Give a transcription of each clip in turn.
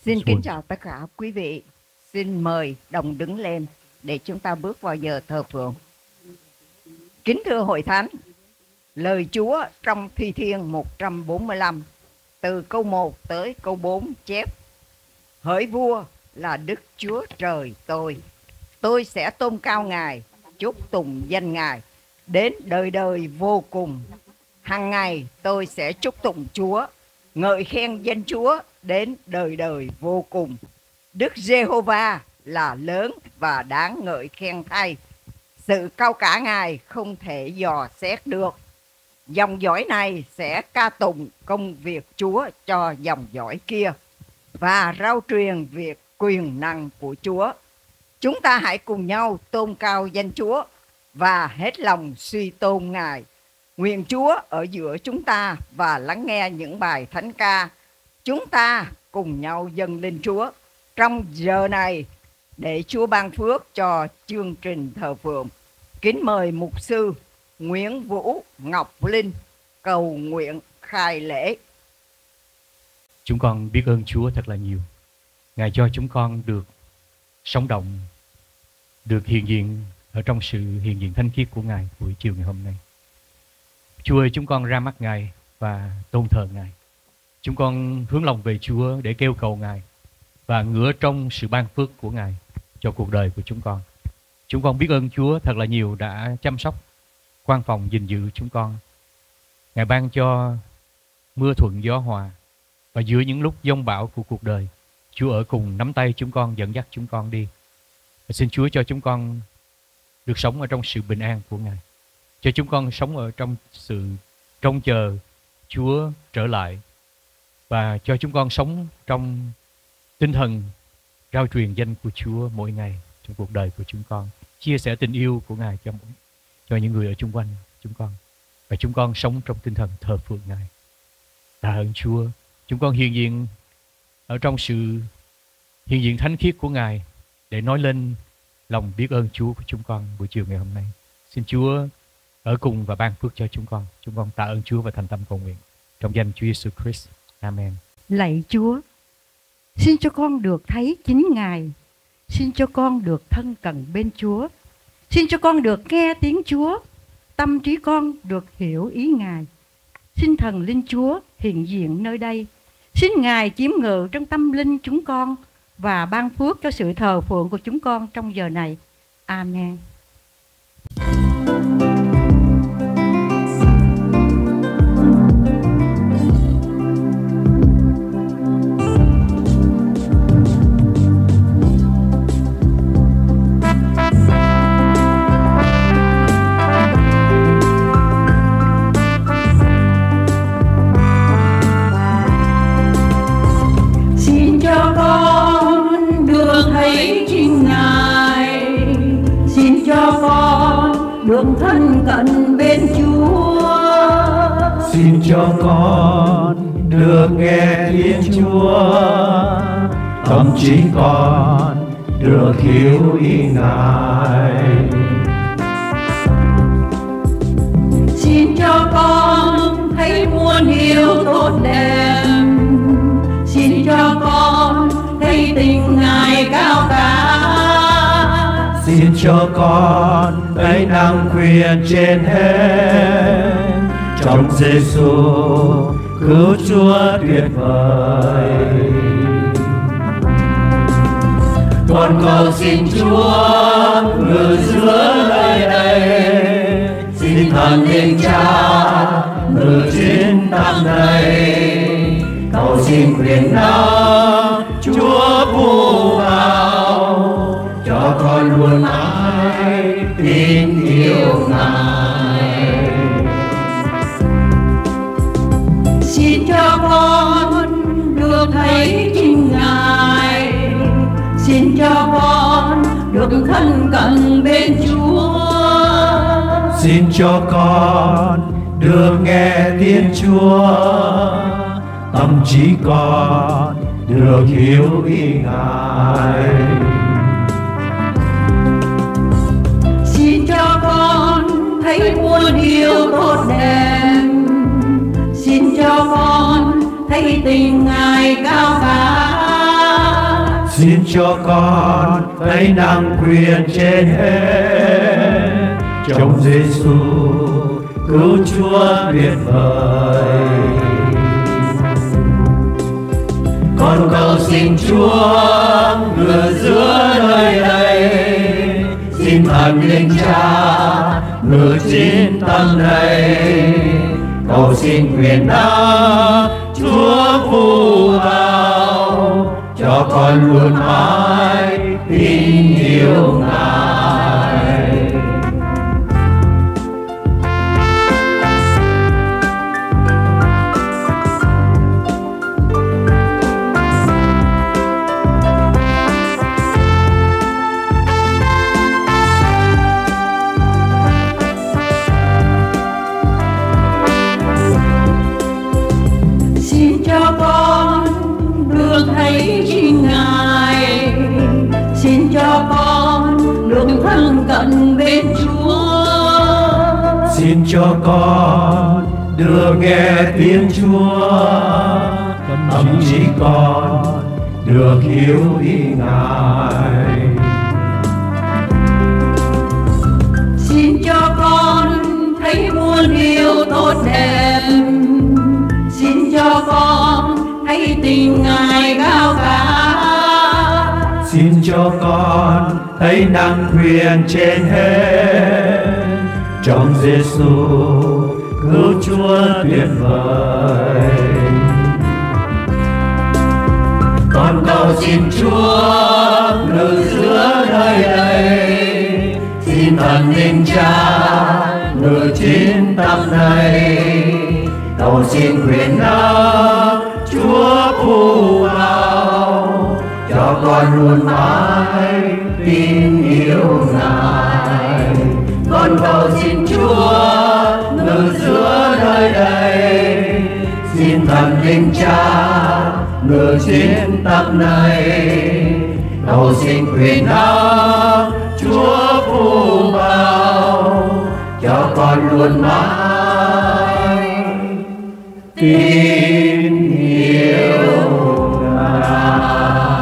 Xin kính chào tất cả quý vị. Xin mời đồng đứng lên để chúng ta bước vào giờ thờ phượng. Kính thưa hội thánh, lời Chúa trong Thi Thiên 145 từ câu 1 tới câu 4 chép: Hỡi vua là Đức Chúa Trời tôi sẽ tôn cao Ngài, chúc tùng danh Ngài đến đời đời vô cùng. Hằng ngày tôi sẽ chúc tụng Chúa, ngợi khen danh Chúa đến đời đời vô cùng. Đức Giê-hô-va là lớn và đáng ngợi khen thay. Sự cao cả Ngài không thể dò xét được. Dòng dõi này sẽ ca tụng công việc Chúa cho dòng dõi kia và rao truyền việc quyền năng của Chúa. Chúng ta hãy cùng nhau tôn cao danh Chúa và hết lòng suy tôn Ngài. Nguyện Chúa ở giữa chúng ta và lắng nghe những bài thánh ca. Chúng ta cùng nhau dâng lên Chúa trong giờ này để Chúa ban phước cho chương trình thờ phượng. Kính mời mục sư Nguyễn Vũ Ngọc Linh cầu nguyện khai lễ. Chúng con biết ơn Chúa thật là nhiều. Ngài cho chúng con được sống động, được hiện diện ở trong sự hiện diện thánh khiết của Ngài buổi chiều ngày hôm nay. Chúa ơi, chúng con ra mắt Ngài và tôn thờ Ngài. Chúng con hướng lòng về Chúa để kêu cầu Ngài và ngửa trong sự ban phước của Ngài cho cuộc đời của chúng con. Chúng con biết ơn Chúa thật là nhiều đã chăm sóc, quan phòng, gìn giữ chúng con. Ngài ban cho mưa thuận gió hòa, và giữa những lúc giông bão của cuộc đời, Chúa ở cùng nắm tay chúng con, dẫn dắt chúng con đi. Và xin Chúa cho chúng con được sống ở trong sự bình an của Ngài, cho chúng con sống ở trong sự trông chờ Chúa trở lại, và cho chúng con sống trong tinh thần rao truyền danh của Chúa mỗi ngày trong cuộc đời của chúng con, chia sẻ tình yêu của Ngài cho những người ở chung quanh chúng con, và chúng con sống trong tinh thần thờ phượng Ngài. Tạ ơn Chúa, chúng con hiện diện ở trong sự hiện diện thánh khiết của Ngài để nói lên lòng biết ơn Chúa của chúng con buổi chiều ngày hôm nay. Xin Chúa ở cùng và ban phước cho chúng con. Chúng con tạ ơn Chúa và thành tâm cầu nguyện trong danh Chúa Giêsu Christ. Amen. Lạy Chúa, xin cho con được thấy chính Ngài. Xin cho con được thân cận bên Chúa. Xin cho con được nghe tiếng Chúa. Tâm trí con được hiểu ý Ngài. Xin thần linh Chúa hiện diện nơi đây. Xin Ngài chiếm ngự trong tâm linh chúng con và ban phước cho sự thờ phượng của chúng con trong giờ này. Amen. Được thân cận bên Chúa. Xin cho con được nghe tiếng Chúa, tâm trí con được hiểu ý Ngài. Xin cho con thấy muôn điều tốt đẹp. Xin cho con thấy tình Ngài cao cả. Xin cho con thấy năng quyền trên hết trong Giêsu cứu Chúa tuyệt vời. Con cầu xin Chúa ngự giữa nơi đây, xin thần linh Cha ngự trên tâm này. Cầu xin quyền năng Chúa phù vào cho con luôn mãi tin yêu Ngài. Xin cho con được thấy chính Ngài. Xin cho con được thân cận bên Chúa. Xin cho con được nghe tiếng Chúa, tâm trí con được hiểu ý Ngài. Xin cho con thấy muôn điều tốt đẹp. Xin cho con thấy tình Ngài cao cả. xin cho con thấy năng quyền trên hết trong Giêsu cứu Chúa tuyệt vời. Con cầu xin Chúa ngự giữa nơi đây, xin Thần Linh Cha ngự trên tâm này, cầu xin quyền năng Chúa phù vào cho con luôn mãi tin yêu Ngài. Xin cho con được thấy chính Ngài, xin cho con được thân cận bên Chúa, xin cho con được nghe tiếng Chúa, tâm trí con được hiểu ý Ngài. xin cho con thấy muôn điều tốt đẹp, xin cho con thấy tình Ngài cao cả, xin cho con thấy năng quyền trên hết trong Giêsu cứu Chúa tuyệt vời. Con cầu xin Chúa ngự giữa nơi đây, xin Thần Linh Cha ngự trên tâm này, cầu xin quyền năng Chúa phù vào cho con luôn mãi tin yêu Ngài. Con cầu xin Chúa ngự giữa nơi đây, xin Thần Linh Cha ngự trên tâm này, cầu xin quyền năng Chúa phù vào cho con luôn mãi tin yêu Ngài.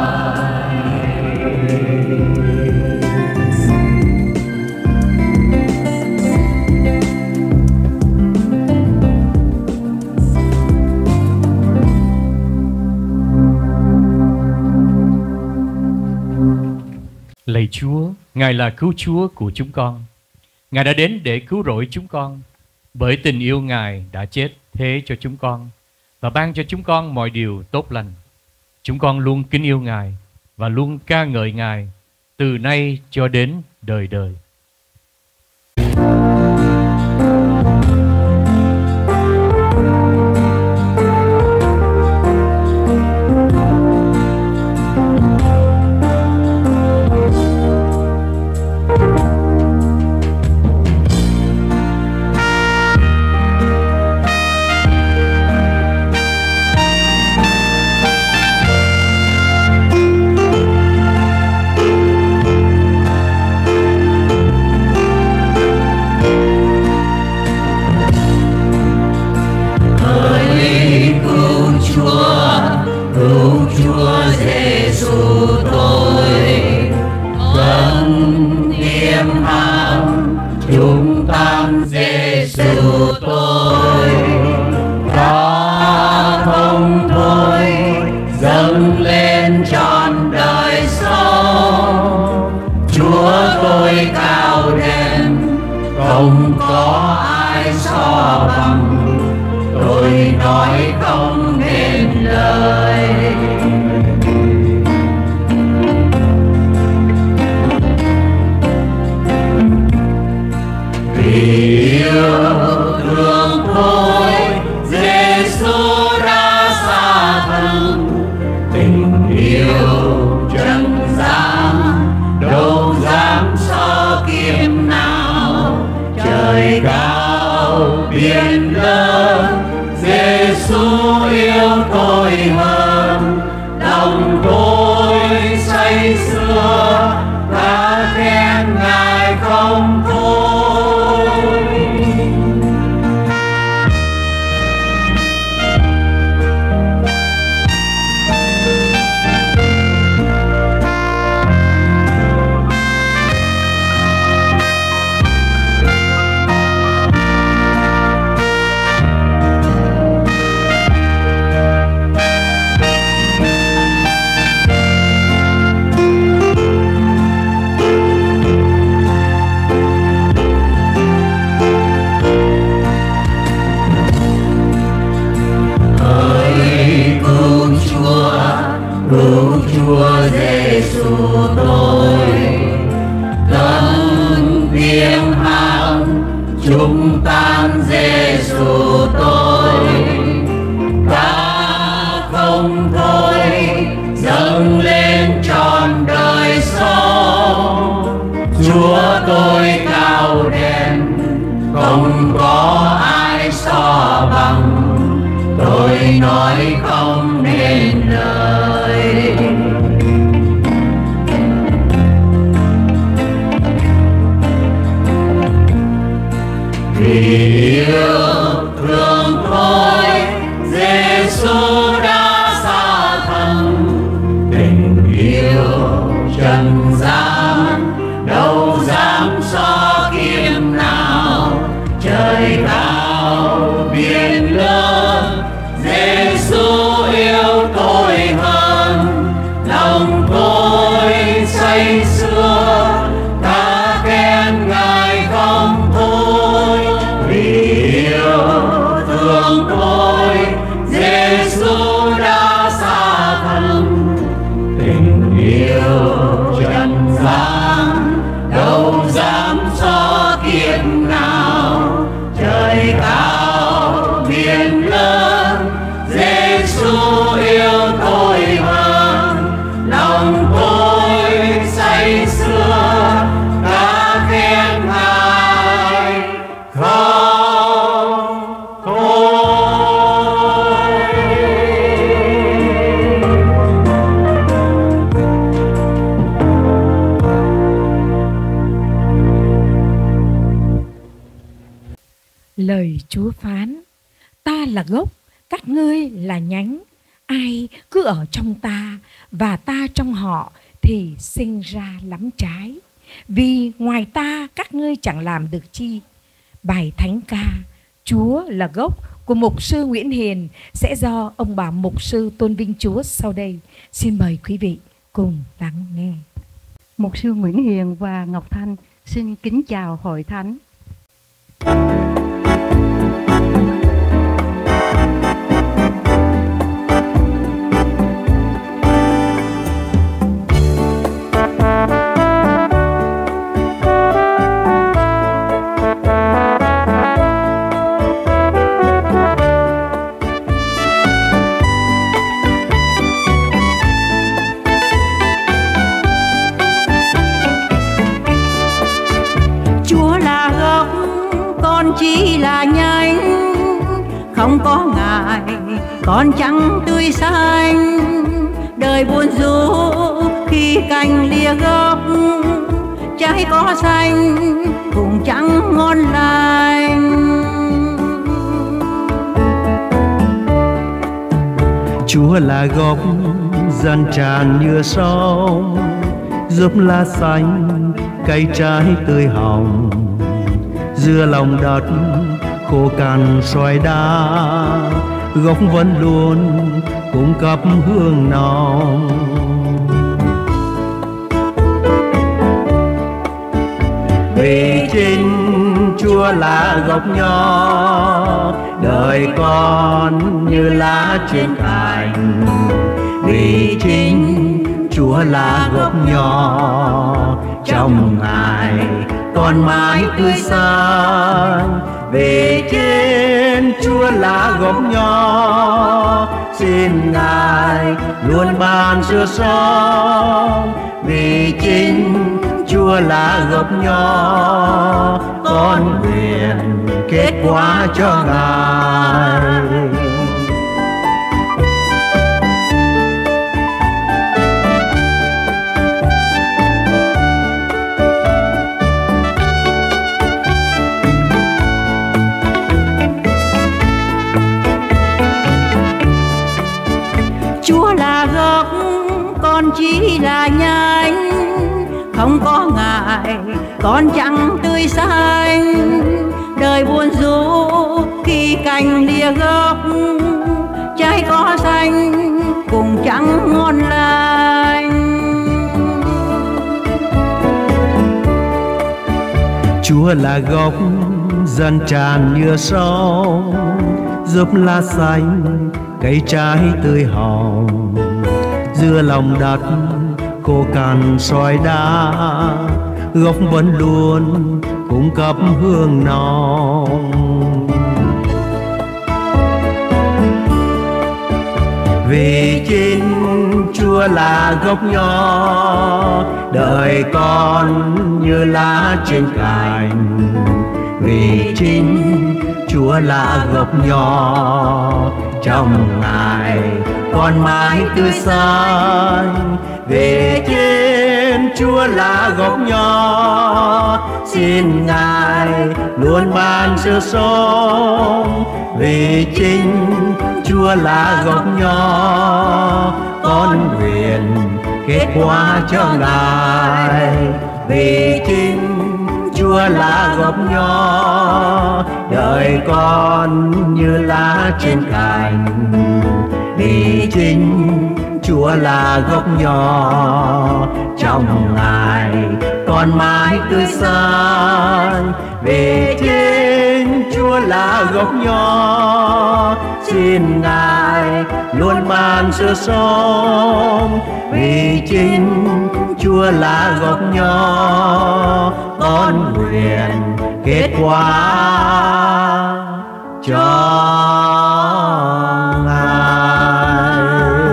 Lạy Chúa, Ngài là cứu Chúa của chúng con. Ngài đã đến để cứu rỗi chúng con. Bởi tình yêu Ngài đã chết thế cho chúng con và ban cho chúng con mọi điều tốt lành. Chúng con luôn kính yêu Ngài và luôn ca ngợi Ngài từ nay cho đến đời đời. Không có ai so bằng, tôi nói không nên lời. Vì yêu thương tôi, Giêsu đã xa thân, tình yêu trần gian đâu dám so kiếm nào. Trời cao biển lớn, Giêsu yêu tôi hơn, lòng tôi say sưa ta khen Ngài không thôi. cứu Chúa Giêsu tôi. Cất tiếng hát chúng tan Giêsu tôi. Ta không thôi dâng lên trọn đời sống. Chúa tôi cao đẹp, không có ai so bằng. Tôi nói không nên lời. Vì yêu thương tôi, Giêsu đã xa thân. Tình yêu trần gian đâu dám so kiếm nào. Trời cao biển lớn, Giêsu yêu tôi hơn. Lòng tôi say sưa, ta khen Ngài không thôi. Vì yêu thương tôi, Giêsu đã xa thân. Tình yêu trần gian đâu dám so kiếm nào. Trời cao biển lớn, Giêsu yêu tôi hơn. Lòng tôi say sưa, ta khen Ngài không thôi. Lời Chúa phán: ta là gốc, các ngươi là nhánh. Ai cứ ở trong ta và ta trong họ thì sinh ra lắm trái. Vì ngoài ta các ngươi chẳng làm được chi. Bài thánh ca Chúa là gốc của mục sư Nguyễn Hiền sẽ do ông bà mục sư tôn vinh Chúa sau đây. Xin mời quý vị cùng lắng nghe. Mục sư Nguyễn Hiền và Ngọc Thanh xin kính chào hội thánh. Chỉ là nhánh, không có Ngài còn chẳng tươi xanh. Đời buồn rũ khi cành lìa gốc, trái có xanh cũng chẳng ngon lành. Chúa là gốc dần tràn như sông, giúp lá xanh cây trái tươi hồng. Giữa lòng đất khô cằn xoài đá, gốc vẫn luôn cung cấp hương nồng. Vì chính Chúa là gốc nho, đời con như lá trên cành. Vì chính Chúa là gốc nho, trong Ngài con mãi tươi xanh. Vì trên Chúa là gốc nho, xin Ngài luôn ban sự sống. Vì chính Chúa là gốc nho, con nguyện kết quả cho Ngài. Chúa là gốc, con chỉ là nhánh, không có Ngài con chẳng tươi xanh. Đời buồn rũ khi cành lìa gốc, trái có xanh cũng chẳng ngon lành. Chúa là gốc dần tràn như sông, giúp lá xanh cây trái tươi hồng. giữa lòng đất khô cằn sỏi đá, gốc vẫn luôn cung cấp hương nồng. Vì chính Chúa là gốc nho, đời con như lá trên cành. Vì chính Chúa là gốc nho, trong Ngài con mãi tươi xanh. Vì chính Chúa là gốc nho, xin Ngài luôn ban sự sống. Vì chính Chúa là gốc nho, con nguyện kết quả cho Ngài. Vì chính Chúa là gốc nho, đời con như lá trên cành. Vì chính Chúa là gốc nho, trong Ngài con mãi tươi xanh. Vì chính Chúa là gốc nho, xin Ngài luôn ban sự sống. Vì chính Chúa là gốc nho, con nguyện kết quả cho Ngài.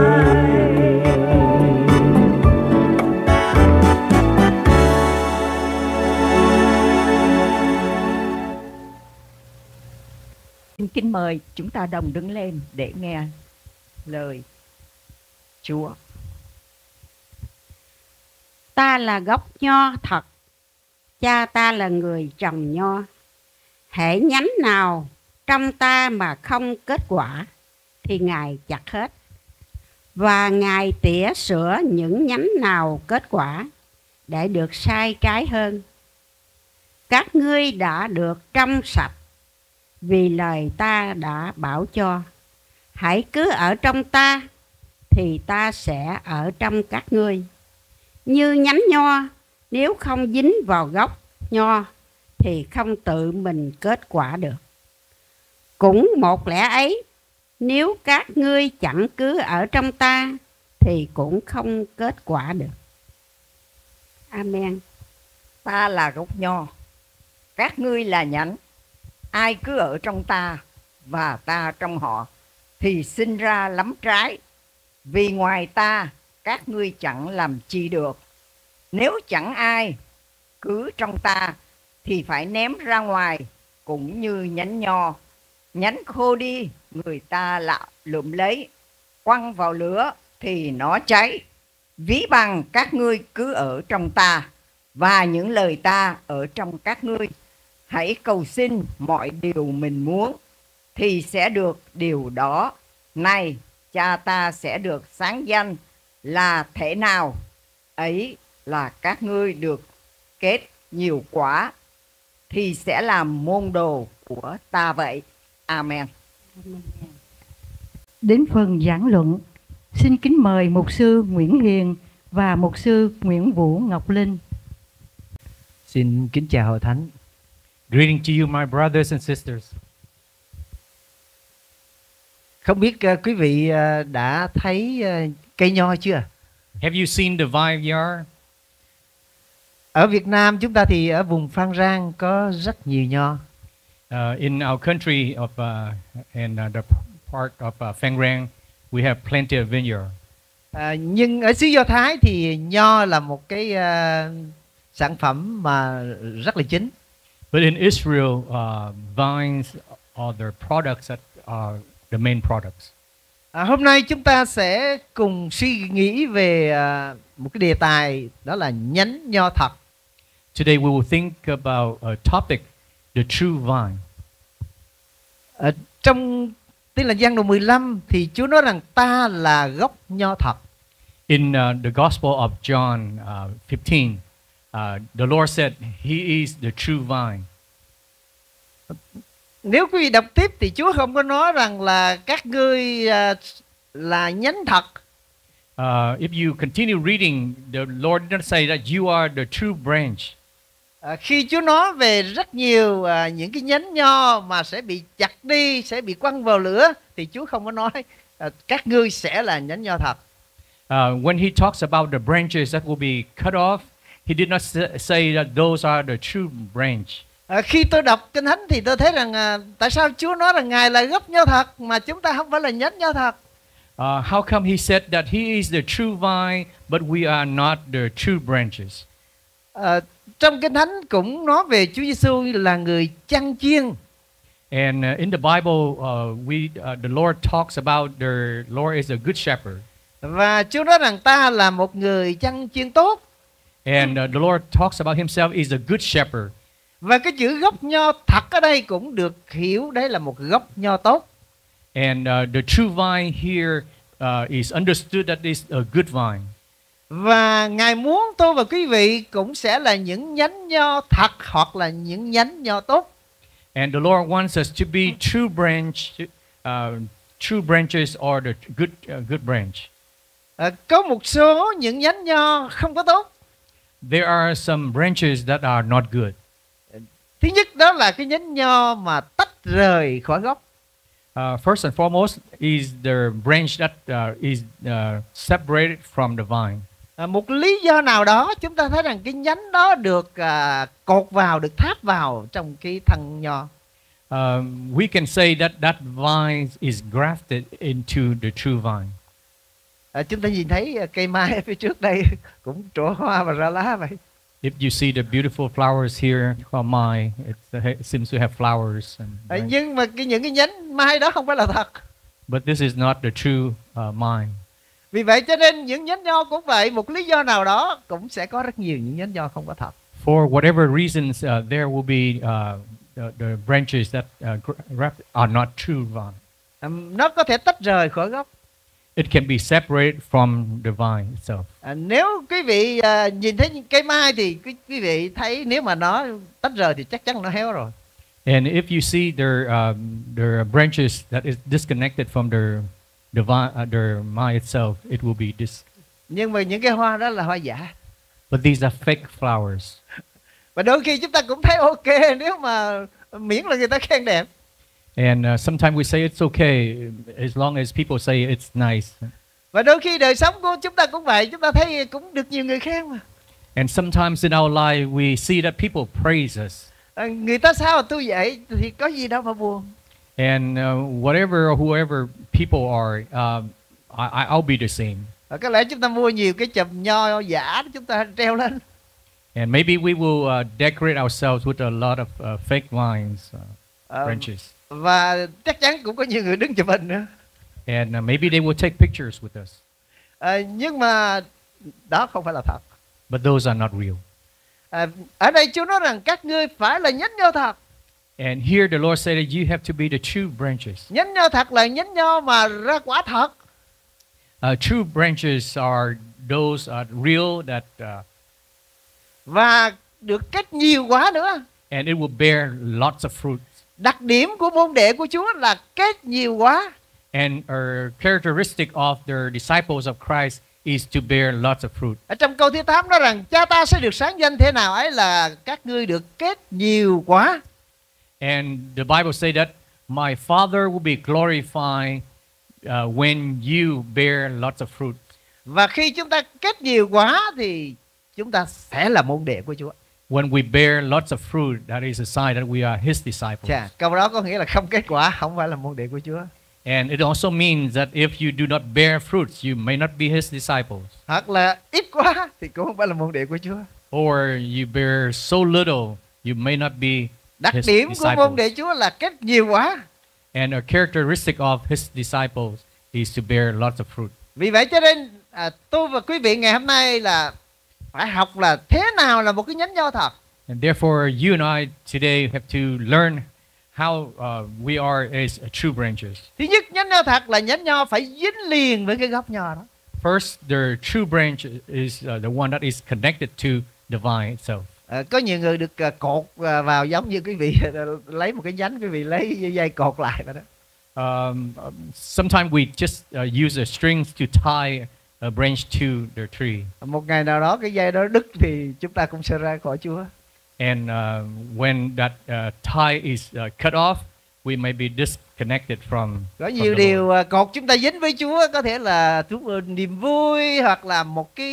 Kính mời chúng ta đồng đứng lên để nghe lời Chúa. Ta là gốc nho thật, cha ta là người trồng nho. Hễ nhánh nào trong ta mà không kết quả thì Ngài chặt hết, và Ngài tỉa sửa những nhánh nào kết quả để được sai trái hơn. Các ngươi đã được trong sạch vì lời ta đã bảo cho. Hãy cứ ở trong ta thì ta sẽ ở trong các ngươi. Như nhánh nho nếu không dính vào gốc nho thì không tự mình kết quả được. Cũng một lẽ ấy, nếu các ngươi chẳng cứ ở trong ta thì cũng không kết quả được. Amen. Ta là gốc nho, các ngươi là nhánh. Ai cứ ở trong ta và ta trong họ thì sinh ra lắm trái. Vì ngoài ta các ngươi chẳng làm chi được. Nếu chẳng ai cứ trong ta thì phải ném ra ngoài, cũng như nhánh nho. Nhánh khô đi, người ta lượm lấy, quăng vào lửa thì nó cháy. Ví bằng các ngươi cứ ở trong ta và những lời ta ở trong các ngươi. Hãy cầu xin mọi điều mình muốn thì sẽ được điều đó. Này, cha ta sẽ được sáng danh là thế nào? Ấy là các ngươi được kết nhiều quả thì sẽ làm môn đồ của ta vậy. Amen. Đến phần giảng luận, xin kính mời mục sư Nguyễn Hiền và mục sư Nguyễn Vũ Ngọc Linh. Xin kính chào hội thánh. Greeting to you, my brothers and sisters. Không biết quý vị đã thấy cây nho chưa? Have you seen the vineyard? Ở Việt Nam chúng ta thì ở vùng Phan Rang có rất nhiều nho. In our country of and the part of Phan Rang, we have plenty of vineyard. Nhưng ở xứ Do Thái thì nho là một cái sản phẩm mà rất là chính. But in Israel, vines are the products that are the main products. Hôm nay chúng ta sẽ cùng suy nghĩ về một cái đề tài, đó là nhánh nho thật. Today we will think about a topic, the true vine. Trong Tin Lành Giăng đoạn 15 thì Chúa nói rằng ta là gốc nho thật. In the Gospel of John 15, the Lord said He is the true vine. Nếu quý vị đọc tiếp thì Chúa không có nói rằng là các ngươi là nhánh thật. If you continue reading, the Lord didn't say that you are the true branch. Khi Chúa nói về rất nhiều những cái nhánh nho mà sẽ bị chặt đi, sẽ bị quăng vào lửa, thì Chúa không có nói các ngươi sẽ là nhánh nho thật. When he talks about the branches that will be cut off, he did not say that those are the true branch. Khi tôi đọc Kinh Thánh thì tôi thấy rằng tại sao Chúa nói rằng Ngài là gốc nho thật mà chúng ta không phải là nhánh nho thật? How come he said that he is the true vine, but we are not the true branches? Trong Kinh Thánh cũng nói về Chúa Giêsu là người chăn chiên. And in the Bible, the Lord talks about the Lord is a good shepherd. Và Chúa nói rằng ta là một người chăn chiên tốt. And the Lord talks about himself is a good shepherd. Và cái chữ gốc nho thật ở đây cũng được hiểu đấy là một gốc nho tốt. And the true vine here is understood that is a good vine. Và Ngài muốn tôi và quý vị cũng sẽ là những nhánh nho thật hoặc là những nhánh nho tốt. And the Lord wants us to be true branches or the good branch. Có một số những nhánh nho không có tốt. There are some branches that are not good. Thứ nhất đó là cái nhánh nho mà tách rời khỏi gốc. First and foremost is the branch that is separated from the vine. Một lý do nào đó chúng ta thấy rằng cái nhánh đó được cột vào, được tháp vào trong cái thân nho. We can say that vine is grafted into the true vine. Chúng ta nhìn thấy cây mai ở phía trước đây cũng trổ hoa và ra lá vậy. If you see the beautiful flowers here, mai, it seems to have flowers. Nhưng mà những cái nhánh mai đó không phải là thật. But this is not the true vine. Vì vậy cho nên những nhánh nho cũng vậy, một lý do nào đó cũng sẽ có rất nhiều những nhánh nho không có thật. For whatever reasons, there will be the branches that are not true vine. Nó có thể tách rời khỏi gốc. It can be separated from the vine itself. Nếu quý vị nhìn thấy cây mai thì quý vị thấy nếu mà nó tách rời thì chắc chắn nó héo rồi. And if you see their branches that is disconnected from the vine itself, it will be Nhưng mà những cái hoa đó là hoa giả. But these are fake flowers. Và đôi khi chúng ta cũng thấy ok nếu mà miễn là người ta khen đẹp. And sometimes we say it's okay as long as people say it's nice. Và đôi khi đời sống của chúng ta cũng vậy, chúng ta thấy cũng được nhiều người khen mà. And sometimes in our life we see that people praise us. Người ta sao mà tôi vậy thì có gì đâu mà buồn. And whoever people are, I'll be the same. Có lẽ chúng ta mua nhiều cái chùm nho giả chúng ta treo lên. And maybe we will decorate ourselves with a lot of fake vines, branches. Và chắc chắn cũng có nhiều người đứng chụp hình nữa. And maybe they will take pictures with us. Nhưng mà đó không phải là thật. But those are not real. Ở đây Chúa nói rằng các ngươi phải là nhánh nho thật. And here the Lord said that you have to be the true branches. Nhánh nho thật là nhánh nho mà ra quả thật. True branches are those real that và được kết nhiều quả nữa. And it will bear lots of fruit. Đặc điểm của môn đệ của Chúa là kết nhiều quả. And a characteristic of the disciples of Christ is to bear lots of fruit. Ở trong câu thứ 8 nói rằng cha ta sẽ được sáng danh thế nào ấy là các ngươi được kết nhiều quả. And the Bible say that my Father will be glorified when you bear lots of fruit. Và khi chúng ta kết nhiều quả thì chúng ta sẽ là môn đệ của Chúa. When we bear lots of fruit, that is a sign that we are His disciples. Câu đó có nghĩa là không kết quả không phải là môn đệ của Chúa. And it also means that if you do not bear fruits, you may not be His disciples. Hoặc là ít quá thì cũng không phải là môn đệ của Chúa. Or you bear so little, you may not be Đặc His điểm disciples. của môn đệ Chúa là kết nhiều quả. And a characteristic of His disciples is to bear lots of fruit. Vì vậy cho nên tôi và quý vị ngày hôm nay là phải học là thế nào là một cái nhánh nho thật. And therefore, you and I today have to learn how we are as true branches. Thứ nhất, nhánh nho thật là nhánh nho phải dính liền với cái gốc nho đó. First, the true branch is the one that is connected to the vine itself. Có nhiều người được cột vào giống như quý vị lấy một cái nhánh, quý vị lấy dây cột lại vậy đó. Sometimes we just use a strings to tie a branch to the tree. Một ngày nào đó cái dây đó đứt thì chúng ta cũng sẽ ra khỏi Chúa. And when that tie is cut off, we may be disconnected from Có from nhiều the điều Lord. cột chúng ta dính với Chúa, có thể là niềm vui hoặc là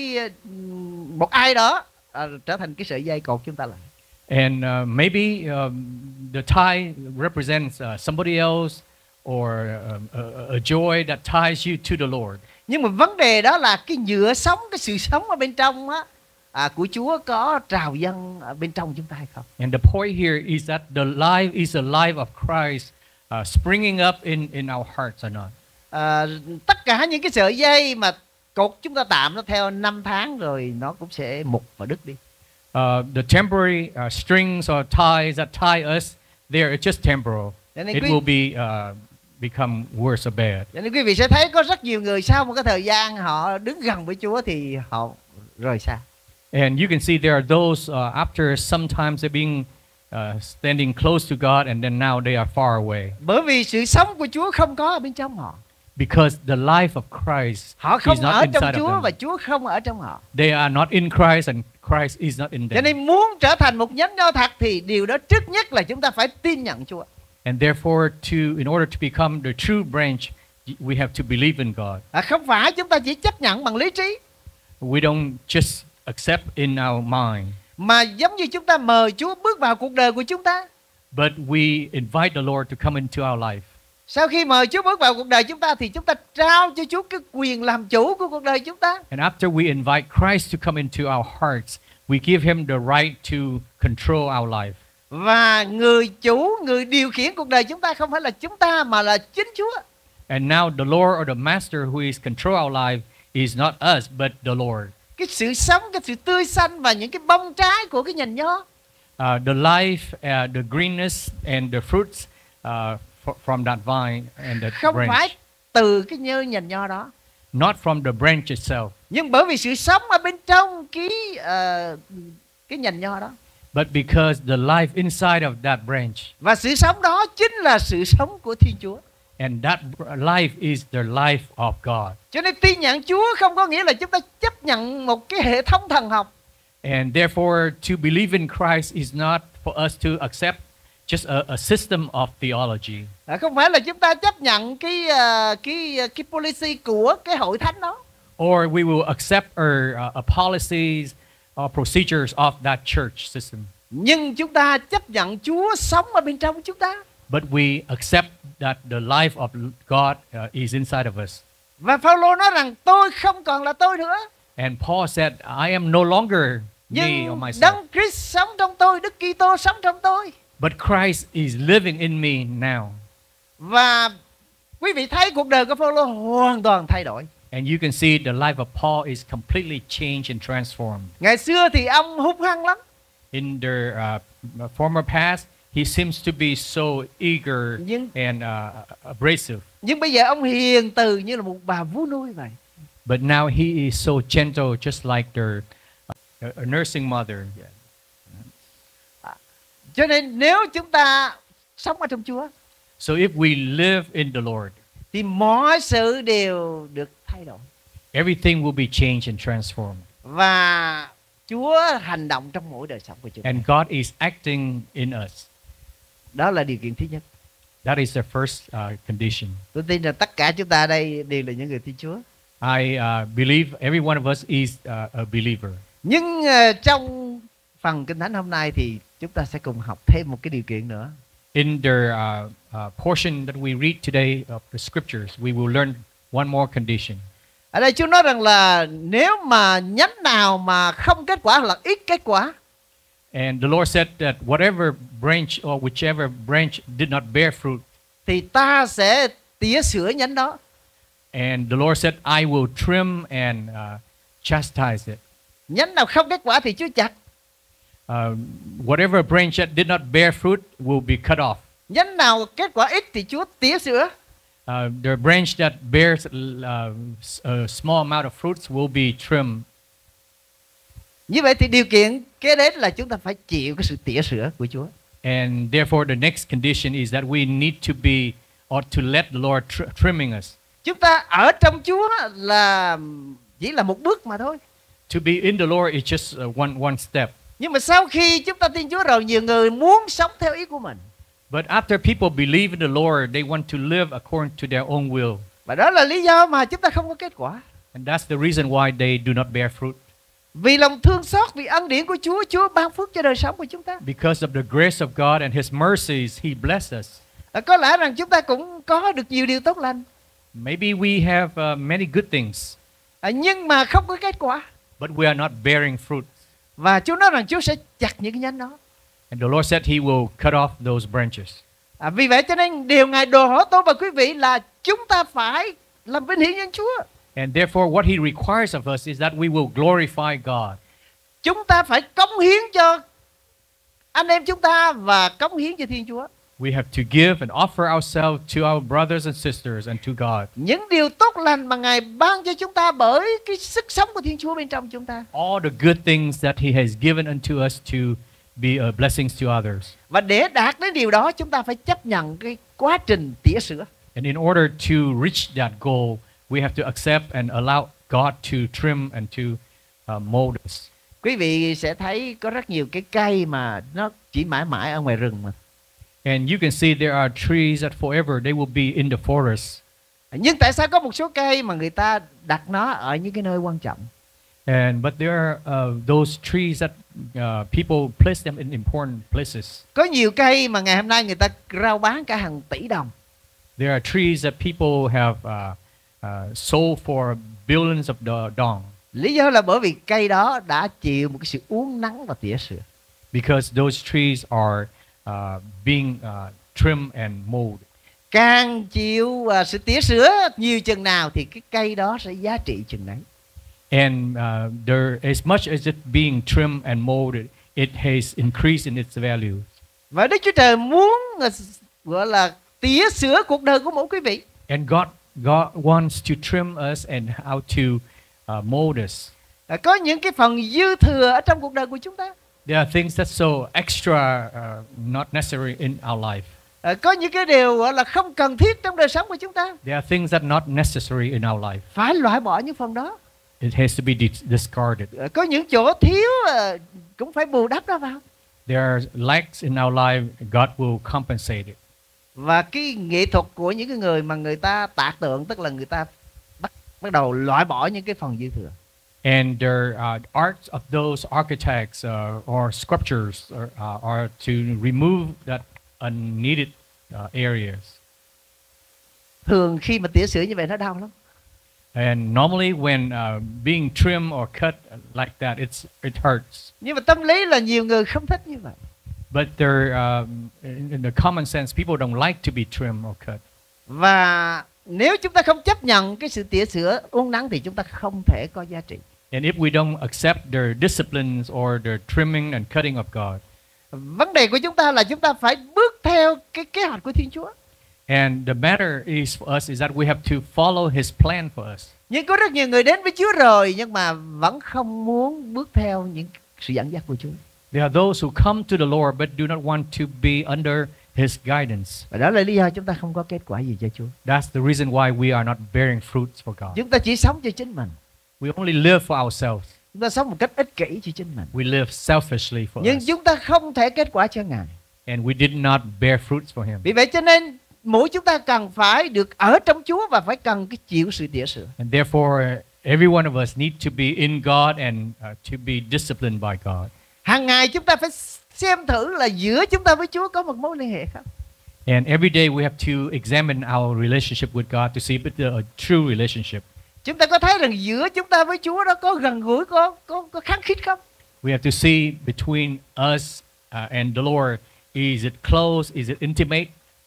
một ai đó trở thành cái sợi dây cột chúng ta lại. And maybe the tie represents somebody else or a joy that ties you to the Lord. Nhưng mà vấn đề đó là cái nhựa sống, cái sự sống ở bên trong á, của Chúa có trào dâng ở bên trong chúng ta hay không? And the point here is that the life is a life of Christ springing up in our hearts or not. Tất cả những cái sợi dây mà cột chúng ta tạm nó theo 5 tháng rồi nó cũng sẽ mục và đứt đi. The temporary strings or ties that tie us, they are just temporal. It will be become worse or bad. Cho nên quý vị sẽ thấy có rất nhiều người sau một cái thời gian họ đứng gần với Chúa thì họ rời xa. And you can see there are those after sometimes they're being standing close to God and then now they are far away. Bởi vì sự sống của Chúa không có ở bên trong họ. Because the life of Christ Họ is không not ở trong inside Chúa of và them. Chúa không ở trong họ. They are not in Christ and Christ is not in Cho them. nên muốn trở thành một nhánh nho thật thì điều đó trước nhất là chúng ta phải tin nhận Chúa. And therefore, in order to become the true branch, we have to believe in God. Không phải chúng ta chỉ chấp nhận bằng lý trí. We don't just accept in our mind, mà giống như chúng ta mời Chúa bước vào cuộc đời của chúng ta. but we invite the Lord to come into our life. Sau khi mời Chúa bước vào cuộc đời chúng ta thì chúng ta trao cho Chúa cái quyền làm chủ của cuộc đời chúng ta. And after we invite Christ to come into our hearts, we give him the right to control our life. Và người chủ, người điều khiển cuộc đời chúng ta không phải là chúng ta mà là chính Chúa. And now the Lord or the Master who is control our life is not us but the Lord. Cái sự sống, cái sự tươi xanh và những cái bông trái của cái nhành nho. The life, the greenness and the fruits from that vine and that không branch. phải từ cái nhành nho đó. Not from the branch itself. Nhưng bởi vì sự sống ở bên trong cái nhành nho đó. But because the life inside of that branch. Và sự sống đó chính là sự sống của Thiên Chúa. And that life is the life of God. Cho nên tin nhận Chúa không có nghĩa là chúng ta chấp nhận một cái hệ thống thần học. And therefore to believe in Christ is not for us to accept just a system of theology. Không phải là chúng ta chấp nhận cái policy của cái hội thánh đó. Or we will accept our policies or procedures of that church system. Nhưng chúng ta chấp nhận Chúa sống ở bên trong chúng ta. But we accept that the life of God is inside of us. Và Phaolô nói rằng tôi không còn là tôi nữa. And Paul said, I am no longer me or Nhưng myself. Đấng Christ sống trong tôi, Đức Kitô sống trong tôi. But Christ is living in me now. Và quý vị thấy cuộc đời của Phaolô hoàn toàn thay đổi. And you can see the life of Paul is completely changed and transformed. Ngày xưa thì ông hung hăng lắm. In their former past, he seems to be so eager and abrasive. Nhưng bây giờ ông hiền từ như là một bà vú nuôi vậy. But now he is so gentle, just like their a nursing mother. Cho nên nếu chúng ta sống ở trong Chúa, so if we live in the Lord, thì mọi sự đều được thay đổi. Everything will be changed and transformed. Và Chúa hành động trong mỗi đời sống của chúng ta. And God is acting in us. Đó là điều kiện thứ nhất. That is the first condition. Tôi tin là tất cả chúng ta đây đều là những người tin Chúa. I believe every one of us is a believer. Nhưng trong phần Kinh Thánh hôm nay thì chúng ta sẽ cùng học thêm một cái điều kiện nữa. In the portion that we read today of the scriptures, we will learn one more condition. Ở đây Chúa nói rằng là nếu mà nhánh nào mà không kết quả hoặc là ít kết quả. And the Lord said that whatever branch or whichever branch did not bear fruit, thì ta sẽ tỉa sửa nhánh đó. And the Lord said, I will trim and chastise it. Nhánh nào không kết quả thì Chúa chặt. Whatever branch that did not bear fruit will be cut off. Nhánh nào kết quả ít thì Chúa tỉa sửa. The branch that bears a small amount of fruits will be trimmed. Như vậy thì điều kiện kế đến là chúng ta phải chịu cái sự tỉa sửa của Chúa. And therefore the next condition is that we need to be or to let the Lord trimming us. Chúng ta ở trong Chúa là chỉ là một bước mà thôi. To be in the Lord is just one step. Nhưng mà sau khi chúng ta tin Chúa rồi, nhiều người muốn sống theo ý của mình. But after people believe in the Lord, they want to live according to their own will. Và đó là lý do mà chúng ta không có kết quả. And that's the reason why they do not bear fruit. Vì lòng thương xót, vì ân điển của Chúa, Chúa ban phước cho đời sống của chúng ta. Because of the grace of God and His mercies, He blessed us. Có lẽ rằng chúng ta cũng có được nhiều điều tốt lành. Maybe we have many good things, Nhưng mà không có kết quả. but we are not bearing fruit. Và Chúa nói rằng Chúa sẽ chặt những cái nhánh đó. And the Lord said He will cut off those branches. Vì vậy cho nên điều Ngài đòi hỏi tôi và quý vị là chúng ta phải làm vinh hiển nhân Chúa. And therefore what He requires of us is that we will glorify God. Chúng ta phải cống hiến cho anh em chúng ta và cống hiến cho Thiên Chúa. We have to give and offer ourselves to our brothers and sisters and to God. Những điều tốt lành mà Ngài ban cho chúng ta bởi cái sức sống của Thiên Chúa bên trong chúng ta. All the good things that He has given unto us to be a blessings to others. Và để đạt đến điều đó, chúng ta phải chấp nhận cái quá trình tỉa sữa. And in order to reach that goal, we have to accept and allow God to trim and to mold us. Quý vị sẽ thấy có rất nhiều cái cây mà nó chỉ mãi mãi ở ngoài rừng mà. And you can see there are trees that forever they will be in the forest. Nhưng tại sao có một số cây mà người ta đặt nó ở những cái nơi quan trọng? And but there are those trees that people place them in important places. Có nhiều cây mà ngày hôm nay người ta rao bán cả hàng tỷ đồng. There are trees that people have sold for billions of dong. Lý do là bởi vì cây đó đã chịu một cái sự uốn nắng và tỉa sữa. Because those trees are being trimmed and molded. Càng chịu sự tỉa sữa nhiều chừng nào thì cái cây đó sẽ giá trị chừng đấy. And as much as it being trimmed and molded, it has increased in its value. Và Đức Chúa Trời muốn gọi là tỉa sữa cuộc đời của mỗi quý vị. And God wants to trim us and how to mold us. Có những cái phần dư thừa ở trong cuộc đời của chúng ta. There are things that's so extra, not necessary in our life. Có những cái điều gọi là không cần thiết trong đời sống của chúng ta. There are things that not necessary in our life. Phải loại bỏ những phần đó. It has to be discarded. Có những chỗ thiếu cũng phải bù đắp nó vào. There are lacks in our life, God will compensate it. Và cái nghệ thuật của những cái người mà người ta tạc tượng, tức là người ta bắt đầu loại bỏ những cái phần dư thừa. And their arts of those architects or sculptures are to remove that unneeded areas. Thường khi mà tỉa sữa như vậy nó đau lắm. And normally when being trimmed or cut like that, it hurts. Nhưng mà tâm lý là nhiều người không thích như vậy. But in the common sense, people don't like to be trimmed or cut. Và nếu chúng ta không chấp nhận cái sự tỉa sữa uốn nắn thì chúng ta không thể có giá trị. And if we don't accept their disciplines or their trimming and cutting of God, vấn đề của chúng ta là chúng ta phải bước theo cái kế hoạch của Thiên Chúa. and the matter is for us is that we have to follow His plan for us. Nhưng có rất nhiều người đến với Chúa rồi nhưng mà vẫn không muốn bước theo những sự dẫn dắt của Chúa. There are those who come to the Lord but do not want to be under His guidance. Và đó là lý do chúng ta không có kết quả gì cho Chúa. That's the reason why we are not bearing fruits for God. Chúng ta chỉ sống cho chính mình. We only live for ourselves. Chúng ta sống một cách ích kỷ cho chính mình. We live selfishly for Nhưng us. chúng ta không thể kết quả cho Ngài. And we did not bear fruits for Him. Vì vậy cho nên mỗi chúng ta cần phải được ở trong Chúa và phải cần cái chịu sự tỉa sữa. And therefore, every one of us need to be in God and to be disciplined by God. Hàng ngày chúng ta phải xem thử là giữa chúng ta với Chúa có một mối liên hệ không? And every day we have to examine our relationship with God to see if it's a true relationship. Chúng ta có thấy rằng giữa chúng ta với Chúa đó có gần gũi, có khăng khít không? We have to see between us and the Lord, is it close, is it intimate?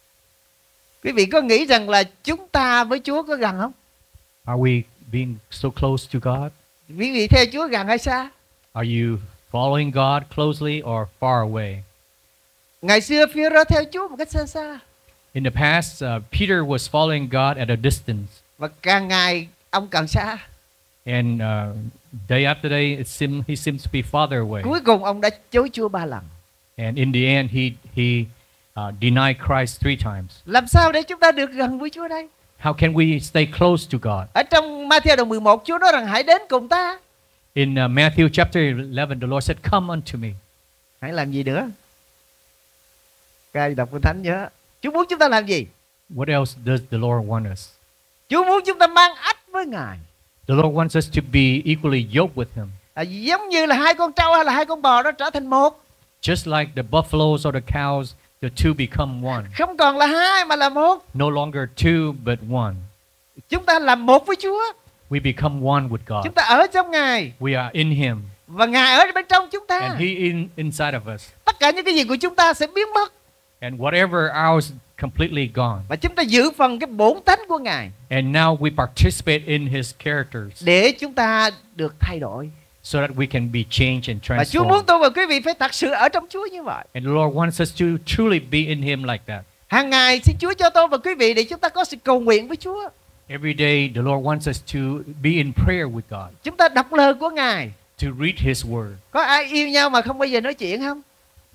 Quý vị có nghĩ rằng là chúng ta với Chúa có gần không? Are we being so close to God? Quý vị theo Chúa gần hay xa? Are you following God closely or far away? Ngày xưa Phi-e-rô theo Chúa một cách xa xa. In the past, Peter was following God at a distance. Và càng ngày ông càng xa. And day after day, he seems to be farther away. Cuối cùng ông đã chối Chúa 3 lần. And in the end, he denied Christ 3 times. Làm sao để chúng ta được gần với Chúa đây? How can we stay close to God? Ở trong Ma-thi-ơ đoạn 11, Chúa nói rằng hãy đến cùng ta. In Matthew chapter 11, the Lord said, "Come unto me." Hãy làm gì nữa? Các ai đọc Kinh Thánh nhớ. Chúa muốn chúng ta làm gì? What else does the Lord want us? Chúa muốn chúng ta mang ách với Ngài. The Lord wants us to be equally yoked with Him. Giống như là hai con trâu hay là hai con bò đó trở thành một. Just like the buffaloes or the cows, the two become one. Không còn là hai mà là một. No longer two, but one. Chúng ta làm một với Chúa. We become one with God. Chúng ta ở trong Ngài. We are in Him. Và Ngài ở bên trong chúng ta. And He inside of us. Tất cả những cái gì của chúng ta sẽ biến mất. And whatever ours completely gone. Và chúng ta giữ phần cái bổn tánh của Ngài. And now we participate in His characters. Để chúng ta được thay đổi. So that we can be changed and transformed. Và Chúa muốn tôi và quý vị phải thật sự ở trong Chúa như vậy. And the Lord wants us to truly be in Him like that. Hàng ngày xin Chúa cho tôi và quý vị để chúng ta có sự cầu nguyện với Chúa. Every day the Lord wants us to be in prayer with God. Chúng ta đọc lời của Ngài. To read His word. Có ai yêu nhau mà không bao giờ nói chuyện không?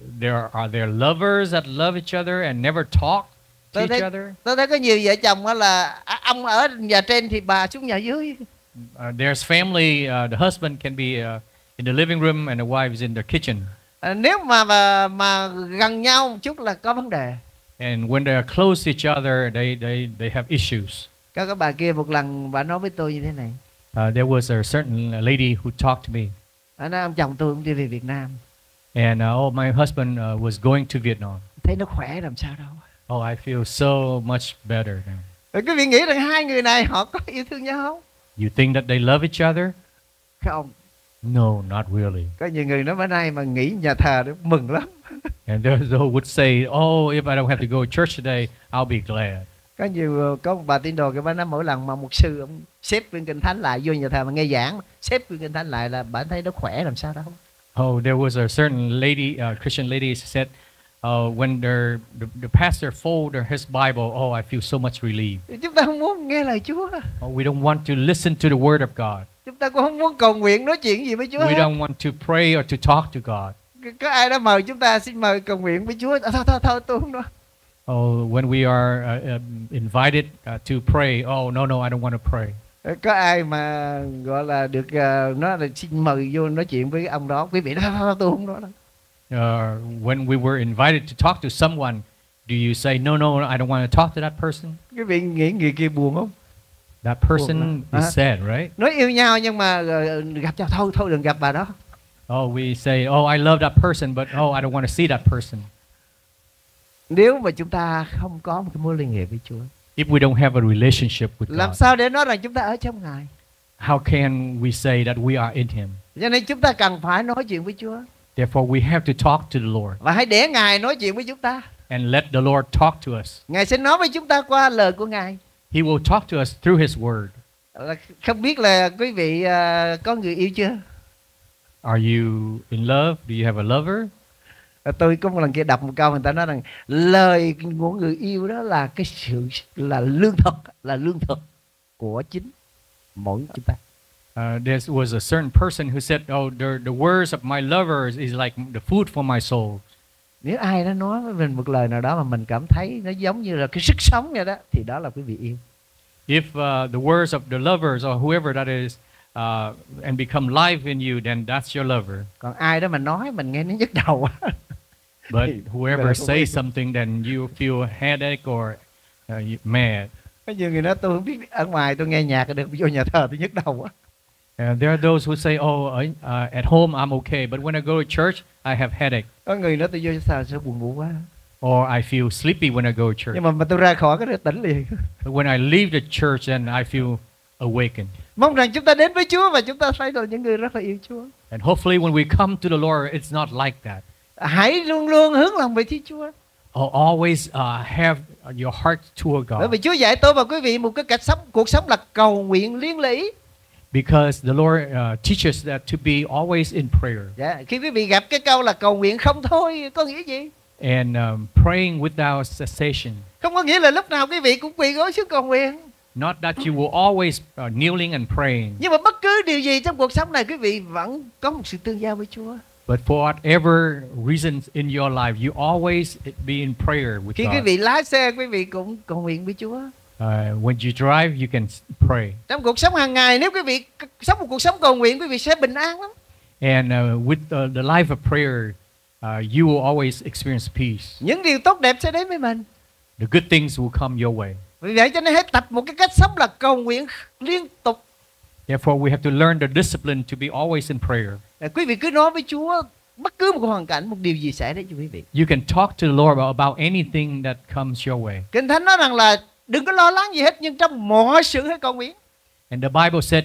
Are there lovers that love each other and never talk to each other? Tôi thấy có nhiều vợ chồng là ông ở nhà trên thì bà xuống nhà dưới. There's family, the husband can be in the living room and the wife is in the kitchen. Nếu mà gần nhau một chút là có vấn đề. And when they are close to each other, they have issues. Có cái bà kia một lần bà nói với tôi như thế này. There was a certain lady who talked to me. Nói ông chồng tôi cũng đi về Việt Nam. And my husband was going to Vietnam. Thấy nó khỏe làm sao đâu. Oh, I feel so much better now. Rồi quý vị nghĩ rằng hai người này họ có yêu thương nhau không? You think that they love each other? Không. No, not really. Có nhiều người nói bữa nay mà nghỉ nhà thờ đó mừng lắm. And those who would say, oh, if I don't have to go to church today, I'll be glad. Có một bà tín đồ cái bà nói mỗi lần mà mục sư ông xếp quyển Kinh Thánh lại vô nhà thờ mà nghe giảng, xếp quyển Kinh Thánh lại là bà thấy nó khỏe làm sao đâu. Oh, there was a certain lady, Christian lady said, when the pastor folded his Bible, oh, I feel so much relief. Chúng ta không muốn nghe lời Chúa. Oh, we don't want to listen to the word of God. Chúng ta cũng không muốn cầu nguyện nói chuyện gì với Chúa. We don't want to pray or to talk to God. Có ai đó mời chúng ta xin mời cầu nguyện với Chúa? Thôi tôi không nói. Oh, when we are invited to pray, oh no, I don't want to pray. Có ai mà gọi là được nói là xin mời vô nói chuyện với ông đó, quý vị thôi tôi không nói đâu. When we were invited to talk to someone, do you say no, I don't want to talk to that person? Quý vị nghĩ người kia buồn không? That person is sad, right? Nói yêu nhau nhưng mà gặp nhau thôi đừng gặp bà đó. Oh, we say, oh, I love that person, but oh, I don't want to see that person. Nếu mà chúng ta không có một cái mối liên hệ với Chúa, if we don't have a relationship with làm God, sao để nói rằng chúng ta ở trong Ngài? how can we say that we are in Him? Cho nên chúng ta cần phải nói chuyện với Chúa. Therefore, we have to talk to the Lord. Và hãy để Ngài nói chuyện với chúng ta. And let the Lord talk to us. Ngài sẽ nói với chúng ta qua lời của Ngài. He will talk to us through His word. Không biết là quý vị có người yêu chưa? Are you in love? Do you have a lover? Tôi có một lần kia đọc một câu người ta nói rằng lời của người yêu đó là cái sự là lương thực của chính mỗi chúng ta. There was a certain person who said, "Oh, the words of my lover is like the food for my soul." Nếu ai đó nói với mình một lời nào đó mà mình cảm thấy nó giống như là cái sức sống vậy đó, thì đó là quý vị yêu. If the words of the lovers or whoever that is and become live in you, then that's your lover. Còn ai đó mà nói mình nghe nó nhức đầu. But whoever says something, then you feel headache or mad. Có nhiều người nói tôi không biết ở ngoài tôi nghe nhạc được vô nhà thờ tôi nhức đầu quá. There are those who say, oh, at home I'm okay, but when I go to church, I have headache. Có người nói tôi vô nhà thờ sẽ buồn ngủ quá. Or I feel sleepy when I go to church. Nhưng mà tôi ra khỏi cái đó tỉnh liền. But when I leave the church, then I feel awakened. Mong rằng chúng ta đến với Chúa và chúng ta phải là những người rất là yêu Chúa. And hopefully when we come to the Lord, it's not like that. Hãy luôn luôn hướng lòng về phía Chúa. Always have your heart toward God. Bởi vì Chúa dạy tôi và quý vị một cái cuộc sống là cầu nguyện liên lỉ. Because the Lord teaches that to be always in prayer. Yeah. Khi quý vị gặp cái câu là cầu nguyện không thôi, có nghĩa gì? And praying without cessation. Không có nghĩa là lúc nào quý vị cũng quỳ gối xuống cầu nguyện. Not that you will always kneeling and praying. Nhưng mà bất cứ điều gì trong cuộc sống này quý vị vẫn có một sự tương giao với Chúa. But for whatever reasons in your life, you always be in prayer with Khi God. quý vị lái xe, quý vị cũng cầu nguyện với Chúa. When you drive, you can pray. Trong cuộc sống hàng ngày, nếu quý vị sống một cuộc sống cầu nguyện, quý vị sẽ bình an lắm. And with the life of prayer, you will always experience peace. Những điều tốt đẹp sẽ đến với mình. The good things will come your way. Vì vậy cho nên hãy tập một cái cách sống là cầu nguyện liên tục. Therefore, we have to learn the discipline to be always in prayer. Quý vị cứ nói với Chúa bất cứ một hoàn cảnh, một điều gì xảy đến cho quý vị. You can talk to the Lord about anything that comes your way. Kinh Thánh nói rằng là đừng có lo lắng gì hết, nhưng trong mọi sự hãy cầu nguyện. And the Bible said,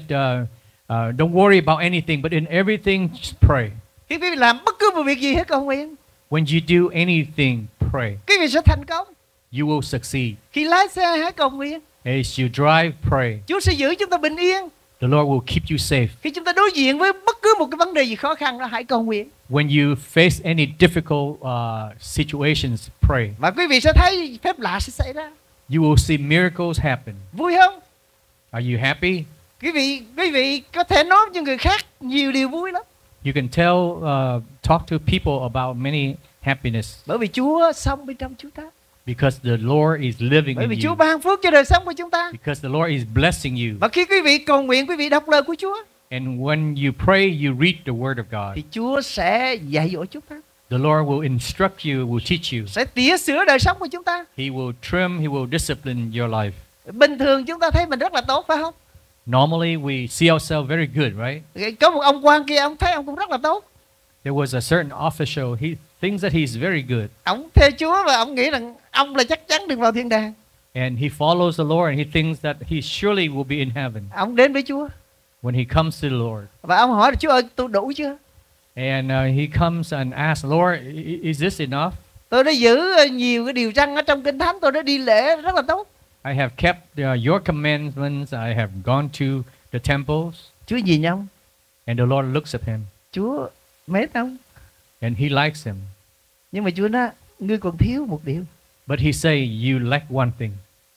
don't worry about anything, but in everything just pray. Khi quý vị làm bất cứ một việc gì hết cầu nguyện. When you do anything, pray. Quý vị sẽ thành công. You will succeed. Khi lái xe hãy cầu nguyện. As you drive, pray. Chúa sẽ giữ chúng ta bình yên. The Lord will keep you safe. Khi chúng ta đối diện với bất cứ một cái vấn đề gì khó khăn đó, hãy cầu nguyện. When you face any difficult situations, pray. Và quý vị sẽ thấy phép lạ sẽ xảy ra. You will see miracles happen. Vui không? Are you happy? Quý vị có thể nói với người khác nhiều điều vui lắm. You can talk to people about many happiness. Bởi vì Chúa sống bên trong chúng ta. Because the Lord is living Bởi vì in Chúa you. ban phước cho đời sống của chúng ta. Because the Lord is blessing you. Và khi quý vị cầu nguyện, quý vị đọc lời của Chúa. And when you pray, you read the Word of God. Thì Chúa sẽ dạy dỗ chúng ta. The Lord will instruct you, will teach you. Sẽ tỉa sửa đời sống của chúng ta. He will trim, He will discipline your life. Bình thường chúng ta thấy mình rất là tốt, phải không? Normally, we see ourselves very good, right? Có một ông quan kia, ông thấy ông cũng rất là tốt. There was a certain official, he thinks that he's very good. Ông theo Chúa và ông nghĩ rằng ông là chắc chắn được vào thiên đàng. And he follows the Lord and he thinks that he surely will be in heaven. Ông đến với Chúa. When he comes to the Lord. Và ông hỏi là Chúa ơi, tôi đủ chưa? And he comes and asks, Lord, is this enough? Tôi đã giữ nhiều cái điều răn ở trong Kinh Thánh, tôi đã đi lễ rất là tốt. I have kept your commandments, I have gone to the temples. Chúa nhìn ông. And the Lord looks at him. Chúa mến ông. And he likes him. Nhưng mà Chúa nói, ngươi còn thiếu một điều. But he say, you lack one thing.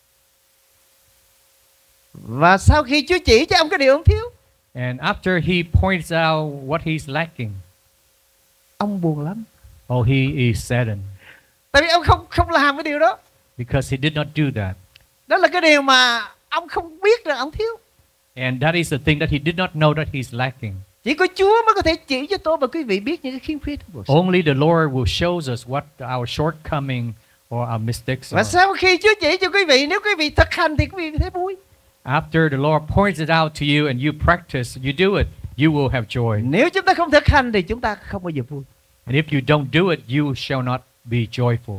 Và sau khi Chúa chỉ cho ông cái điều ông thiếu, and after he points out what he's lacking, ông buồn lắm. Oh, he is saddened. Tại vì ông không làm cái điều đó. Because he did not do that. Đó là cái điều mà ông không biết rằng ông thiếu. And that is the thing that he did not know that he's lacking. Chỉ có Chúa mới có thể chỉ cho tôi và quý vị biết những cái khiếm khuyết của cuộc sống. Only the Lord will show us what our shortcoming or our mistakes Và are. sau khi Chúa chỉ cho quý vị, nếu quý vị thực hành thì quý vị thấy vui. After the Lord points it out to you and you practice, you do it, you will have joy. Nếu chúng ta không thực hành thì chúng ta không bao giờ vui. And if you don't do it, you shall not be joyful.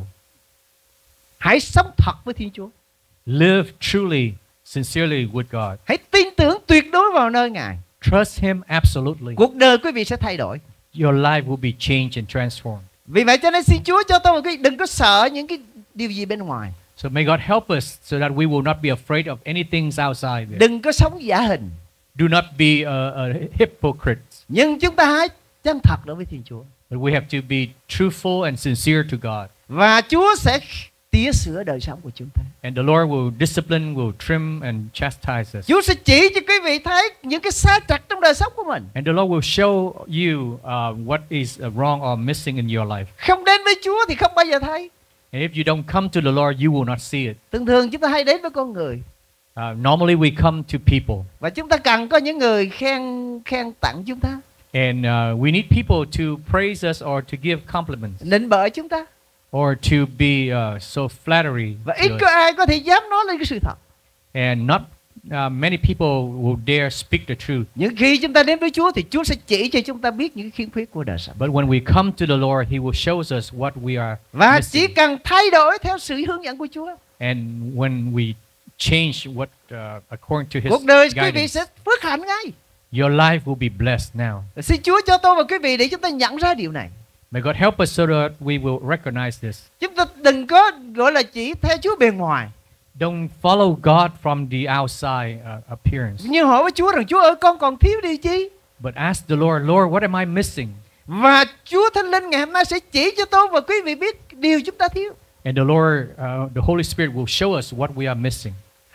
Hãy sống thật với Thiên Chúa. Live truly, sincerely with God. Hãy tin tưởng tuyệt đối vào nơi Ngài. Trust Him absolutely. Cuộc đời quý vị sẽ thay đổi. Your life will be changed and transformed. Vì vậy cho nên xin Chúa cho tôi một cái, đừng có sợ những cái điều gì bên ngoài. So may God help us so that we will not be afraid of anything outside there. Đừng có sống giả hình. Do not be a hypocrite. Nhưng chúng ta hãy chân thật đối với Thiên Chúa. But we have to be truthful and sincere to God. Và Chúa sẽ tỉa sửa đời sống của chúng ta. And the Lord will discipline, will trim and chastise us. Chúa sẽ chỉ cho quý vị thấy những cái sai trật trong đời sống của mình. And the Lord will show you what is wrong or missing in your life. Không đến với Chúa thì không bao giờ thấy. And if you don't come to the Lord, you will not see it. Thường thường chúng ta hay đến với con người. Normally we come to people. Và chúng ta cần có những người khen tặng chúng ta. And we need people to praise us or to give compliments. Nịnh bợ chúng ta. Or to be so flattery. Và ít có ai có thể dám nói lên cái sự thật. And not many people will dare speak the truth. Nhưng khi chúng ta đến với Chúa thì Chúa sẽ chỉ cho chúng ta biết những khiếm khuyết của đời sống. But when we come to the Lord, He will show us what we are Và missing. chỉ cần thay đổi theo sự hướng dẫn của Chúa. And when we change what according to His cuộc đời quý vị guidance, sẽ phước hạnh ngay. your life will be blessed now. Xin Chúa cho tôi và quý vị để chúng ta nhận ra điều này. May God help us so that we will recognize this. Chúng ta đừng có gọi là chỉ theo Chúa bề ngoài. Don't follow God from the outside appearance. Nhưng hỏi với Chúa rằng Chúa ơi, con còn thiếu điều chi? But ask the Lord, Lord, what am I missing? Và Chúa Thánh Linh ngày hôm nay sẽ chỉ cho tôi và quý vị biết điều chúng ta thiếu. And the Lord, the Holy Spirit will show us what we are missing.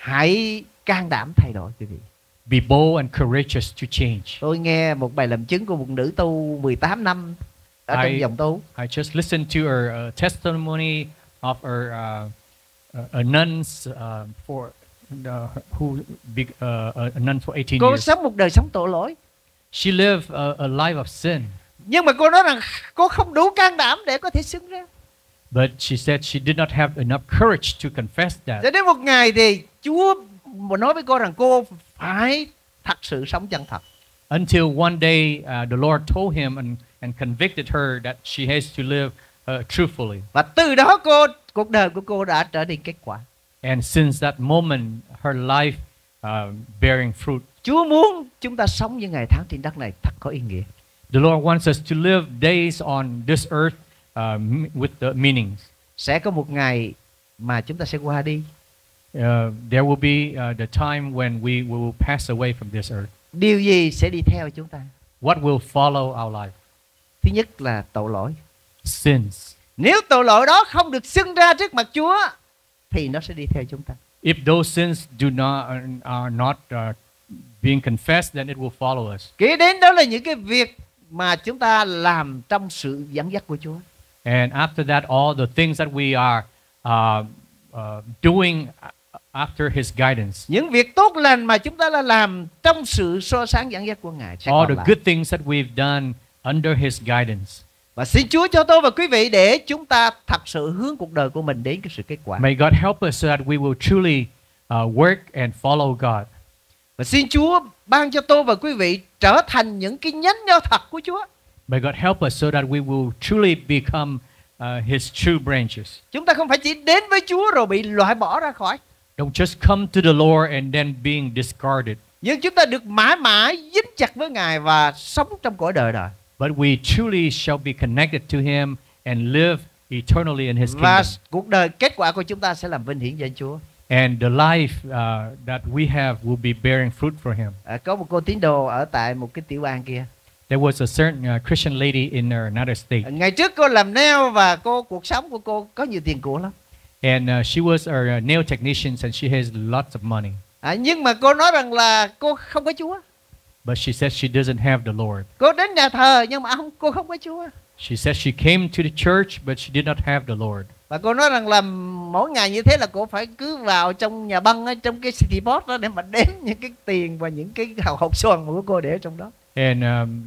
Hãy can đảm thay đổi quý vị. Be bold and courageous to change. Tôi nghe một bài làm chứng của một nữ tu 18 năm ở trong dòng tu. I just listened to her testimony of her a nuns for who a nun for 18 Cô years. sống một đời sống tội lỗi. She lived a life of sin. Nhưng mà cô nói rằng cô không đủ can đảm để có thể xưng ra. But she said she did not have enough courage to confess that. Cho đến một ngày thì Chúa nói với cô rằng cô phải thật sự sống chân thật. Until one day the Lord told him and convicted her that she has to live truthfully. Và từ đó cuộc đời của cô đã trở nên kết quả. And since that moment, her life bearing fruit. Chúa muốn chúng ta sống những ngày tháng trên đất này thật có ý nghĩa. The Lord wants us to live days on this earth with the meanings. Sẽ có một ngày mà chúng ta sẽ qua đi. There will be the time when we will pass away from this earth. Điều gì sẽ đi theo chúng ta? What will follow our life? Thứ nhất là tội lỗi. Sins. Nếu tội lỗi đó không được xưng ra trước mặt Chúa thì nó sẽ đi theo chúng ta. If those sins are not being confessed, then it will follow us. Kế đến đó là những cái việc mà chúng ta làm trong sự dẫn dắt của Chúa. And after that, all the things that we are doing after His guidance. Những việc tốt lành mà chúng ta đã làm trong sự soi sáng dẫn dắt của Ngài sẽ All còn the lại. good things that we've done under His guidance. Và xin Chúa cho tôi và quý vị để chúng ta thật sự hướng cuộc đời của mình đến cái sự kết quả. May God help us so that we will truly work and follow God. Và xin Chúa ban cho tôi và quý vị trở thành những cái nhánh nho thật của Chúa. May God help us so that we will truly become His true branches. Chúng ta không phải chỉ đến với Chúa rồi bị loại bỏ ra khỏi. Don't just come to the Lord and then being discarded. Nhưng chúng ta được mãi mãi dính chặt với Ngài và sống trong cõi đời đời. But we truly shall be connected to Him and live eternally in His Và kingdom. cuộc đời kết quả của chúng ta sẽ làm vinh hiển danh Chúa. And the life that we have will be bearing fruit for Him. Có một cô tín đồ ở tại một cái tiểu bang kia. There was a certain Christian lady in another state. Ngày trước cô làm nail và cuộc sống của cô có nhiều tiền của lắm. And she was a nail technician and she has lots of money. Nhưng mà cô nói rằng là cô không có Chúa. But she said she doesn't have the Lord. Cô đến nhà thờ nhưng mà cô không có Chúa. She said she came to the church but she did not have the Lord. Và cô nói rằng là mỗi ngày như thế là cô phải cứ vào trong nhà băng trong cái city box đó để mà đếm những cái tiền và những cái hộp xoàn của cô để ở trong đó. And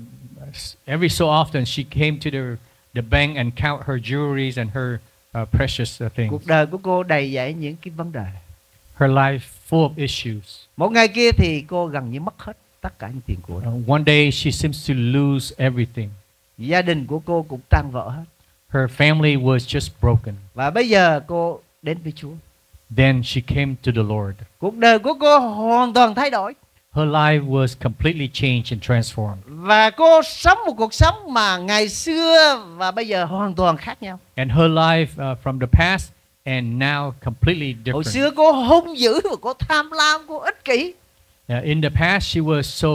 every so often she came to the bank and count her jewelries and her precious things. Cuộc đời của cô đầy dẫy những cái vấn đề. Her life full of issues. Một ngày kia thì cô gần như mất hết tất cả những tiền của. One day she seems to lose everything. Gia đình của cô cũng tan vỡ hết. Her family was just broken. Và bây giờ cô đến với Chúa. Then she came to the Lord. Cuộc đời của cô hoàn toàn thay đổi. Her life was completely changed and transformed. Và cô sống một cuộc sống mà ngày xưa và bây giờ hoàn toàn khác nhau. And her life from the past and now completely different. Hồi xưa cô hung dữ và cô tham lam, cô ích kỷ. In the past she was so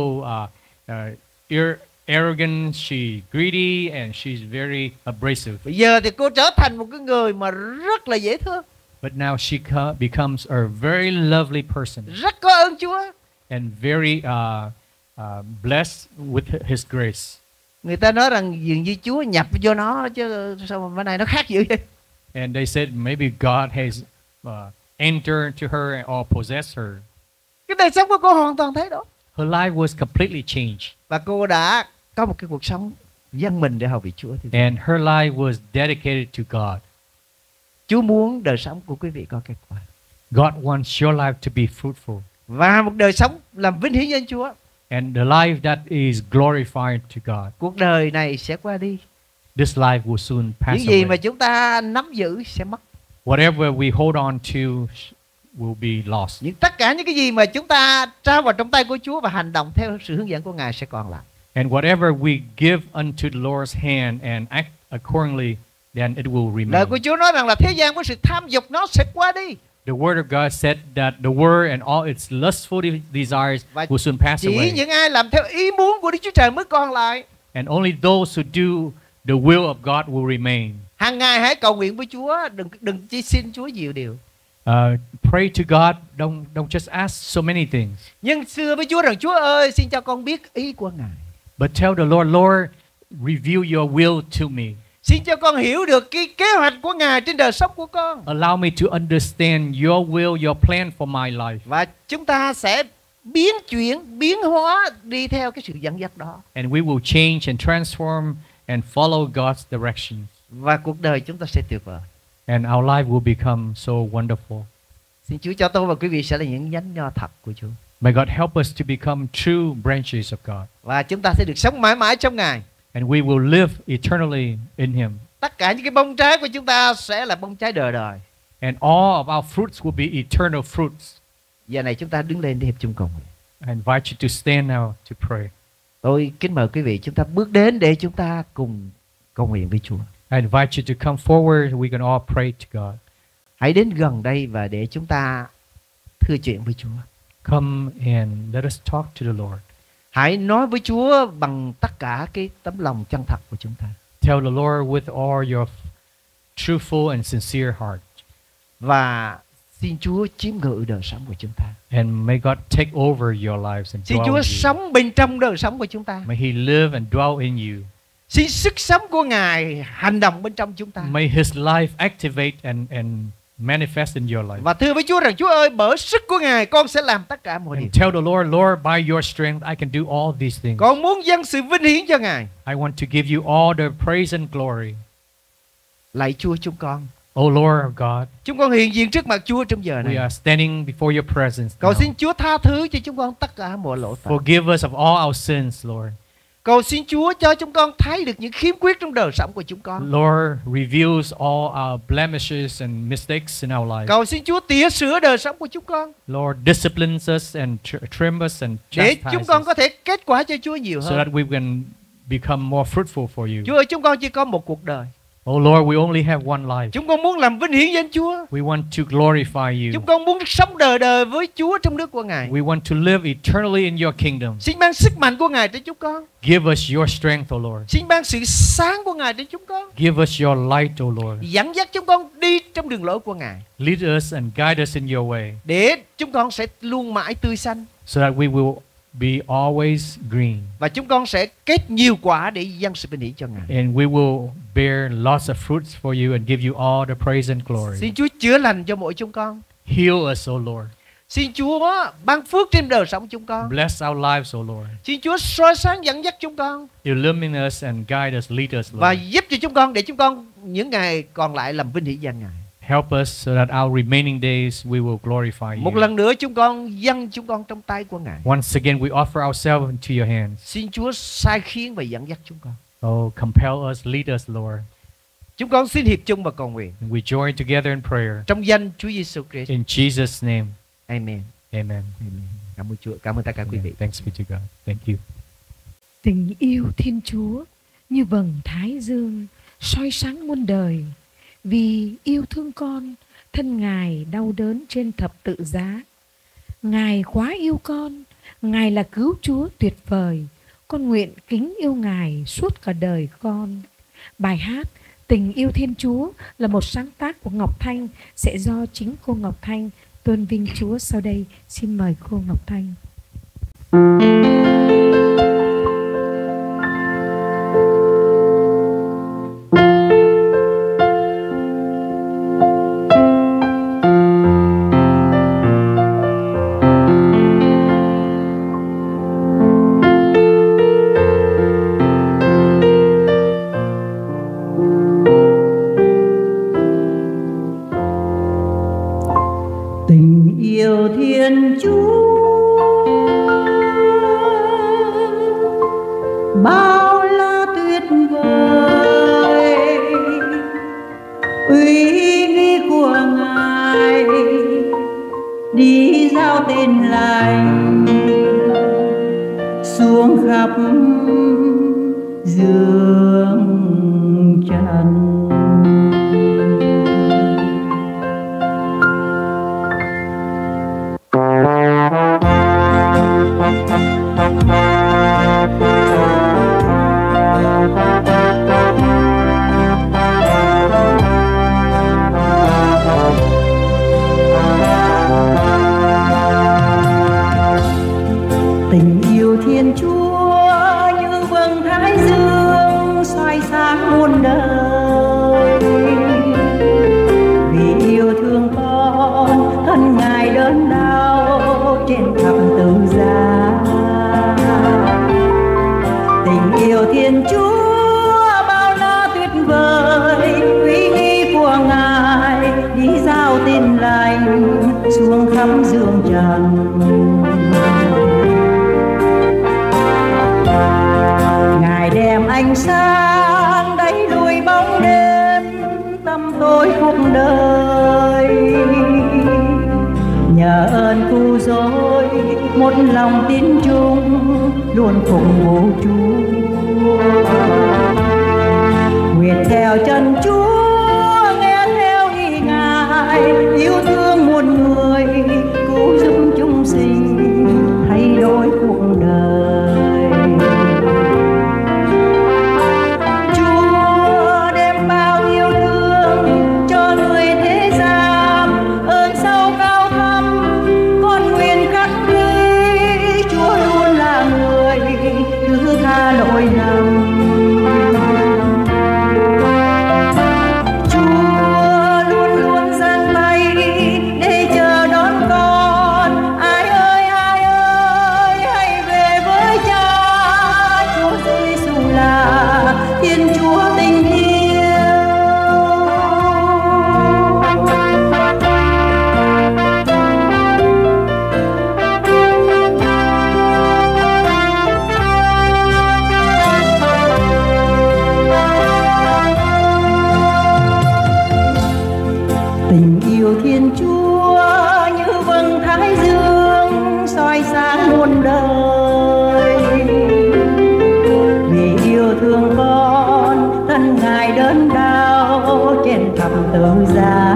arrogant, she greedy, and she's very abrasive. Bây giờ thì cô trở thành một cái người mà rất là dễ thương. But now she becomes a very lovely person. Rất có ơn Chúa. And very blessed with His grace. Người ta nói rằng dường như Chúa nhập vô nó chứ sao mà bữa nay nó khác dữ vậy? And they said maybe God has entered into her or possessed her. Cái đời sống của cô hoàn toàn thay đổi. Her life was completely changed. Và cô đã có một cái cuộc sống dâng mình để hầu vị Chúa. And her life was dedicated to God. Chúa muốn đời sống của quý vị có kết quả. God wants your life to be fruitful. Và một đời sống làm vinh hiển danh Chúa. And the life that is glorified to God. Cuộc đời này sẽ qua đi. This life will soon pass Những gì away. mà chúng ta nắm giữ sẽ mất. Whatever we hold on to will be lost. Tất cả những cái gì mà chúng ta trao vào trong tay của Chúa và hành động theo sự hướng dẫn của Ngài sẽ còn lại. And whatever we give unto the Lord's hand and act accordingly, then it will remain. Lời của Chúa nói rằng là thế gian với sự tham dục nó sẽ qua đi. The word of God said that the world and all its lustful desires will soon pass Chỉ away. những ai làm theo ý muốn của Đức Chúa Trời mới còn lại. And only those who do the will of God will remain. Hàng ngày hãy cầu nguyện với Chúa, đừng chỉ xin Chúa nhiều điều. Pray to God, don't just ask so many things. Nhưng xưa với Chúa rằng Chúa ơi, xin cho con biết ý của Ngài. But tell the Lord, Lord, reveal your will to me. Xin cho con hiểu được cái kế hoạch của Ngài trên đời sống của con. Allow me to understand your will, your plan for my life. Và chúng ta sẽ biến hóa đi theo cái sự dẫn dắt đó. And we will change and transform and follow God's directions. Và cuộc đời chúng ta sẽ tuyệt vời. And our life will become so wonderful. Xin Chúa cho tôi và quý vị sẽ là những nhánh nho thật của Chúa. May God help us to become true branches of God. Và chúng ta sẽ được sống mãi mãi trong Ngài. And we will live eternally in Him. Tất cả những cái bông trái của chúng ta sẽ là bông trái đời đời. And all of our fruits will be eternal fruits. Giờ này chúng ta đứng lên để hiệp chung cùng. I invite you to stand now to pray. Tôi kính mời quý vị chúng ta bước đến để chúng ta cùng cầu nguyện với Chúa. I invite you to come forward. We can all pray to God. Hãy đến gần đây và để chúng ta thưa chuyện với Chúa. Come and let us talk to the Lord. Hãy nói với Chúa bằng tất cả cái tấm lòng chân thật của chúng ta. Tell the Lord with all your truthful and sincere heart. Và xin Chúa chiếm ngự đời sống của chúng ta. And may God take over your lives and Xin dwell Chúa in you. sống bên trong đời sống của chúng ta. May He live and dwell in you. Xin sức sống của Ngài hành động bên trong chúng ta. May His life activate and manifest in your life. Và thưa với Chúa rằng Chúa ơi, bởi sức của Ngài con sẽ làm tất cả mọi điều. And tell the Lord, Lord, by your strength I can do all these things. Con muốn dâng sự vinh hiển cho Ngài. I want to give you all the praise and glory. Lạy Chúa chúng con. Oh Lord of God, Chúng con hiện diện trước mặt Chúa trong giờ we này. are standing before your presence Cầu now. xin Chúa tha thứ cho chúng con tất cả mọi lỗi phạm. Forgive us of all our sins, Lord. Cầu xin Chúa cho chúng con thấy được những khiếm khuyết trong đời sống của chúng con. Lord, reveals all our blemishes and mistakes in our lives. Cầu xin Chúa tỉa sửa đời sống của chúng con. Lord, disciplines us and trim us and Để chastise chúng con us có thể kết quả cho Chúa nhiều so hơn. that we can become more fruitful for you. Chúa ơi, chúng con chỉ có một cuộc đời. Oh Lord, we only have one life. Chúng con muốn làm vinh hiển danh Chúa. We want to glorify you. Chúng con muốn sống đời đời với Chúa trong nước của Ngài. We want to live eternally in your kingdom. Xin ban sức mạnh của Ngài cho chúng con. Give us your strength, O Lord. Xin ban sự sáng của Ngài cho chúng con. Give us your light, O Lord. Dẫn dắt chúng con đi trong đường lối của Ngài. Lead us and guide us in your way Để chúng con sẽ luôn mãi tươi xanh. so that we will be always green. Và chúng con sẽ kết nhiều quả để dâng sự vinh hiển cho Ngài. And we will bear lots of fruits for you and give you all the praise and glory. Xin Chúa chữa lành cho mỗi chúng con. Heal us, O Lord. Xin Chúa ban phước trên đời sống chúng con. Bless our lives, O Lord. Xin Chúa soi sáng dẫn dắt chúng con. Illumine us and guide us, lead us, Và Lord. giúp cho chúng con để chúng con những ngày còn lại làm vinh hiển danh Ngài. Help us so that our remaining days we will glorify Một you. lần nữa chúng con dâng chúng con trong tay của Ngài. Once again, we offer ourselves into your hands. Xin Chúa sai khiến và dẫn dắt chúng con. Oh, compel us, lead us, Lord. Chúng con xin hiệp chung và cầu nguyện And we join together in prayer. trong danh Chúa Giêsu Christ. In Jesus' name, Amen. amen. Amen. Cảm ơn Chúa, cảm ơn tất cả quý vị. Thanks be to God. Thank you. Tình yêu Thiên Chúa như vầng thái dương soi sáng muôn đời. Vì yêu thương con, thân Ngài đau đớn trên thập tự giá. Ngài quá yêu con, Ngài là cứu Chúa tuyệt vời. Con nguyện kính yêu Ngài suốt cả đời con. Bài hát Tình yêu Thiên Chúa là một sáng tác của Ngọc Thanh, sẽ do chính cô Ngọc Thanh tôn vinh Chúa sau đây. Xin mời cô Ngọc Thanh. Tình yêu Thiên Chúa bao la tuyệt vời, uy nghi của Ngài đi giao tên lành xuống khắp dương trần. Tình yêu Thiên Chúa như vầng thái dương soi sáng muôn đời. khắp dương trần. Ngài đem ánh sáng đẩy lùi bóng đêm, tâm tôi khúc đời. Nhờ ơn cứu rỗi một lòng tín chung, luôn phụng vụ Chúa. Nguyện theo chân Chúa, nghe theo ý Ngài, yêu thương muôn người, cứu giúp chúng sinh thay đổi cuộc đời. Chúa đem bao yêu thương cho người thế gian, ơn sâu cao thâm con nguyện khắc ghi. Chúa luôn là người thứ tha lỗi lầm. Tình yêu Thiên Chúa như vầng thái dương soi sáng muôn đời. Vì yêu thương con, thân Ngài đớn đau trên thập tự giá.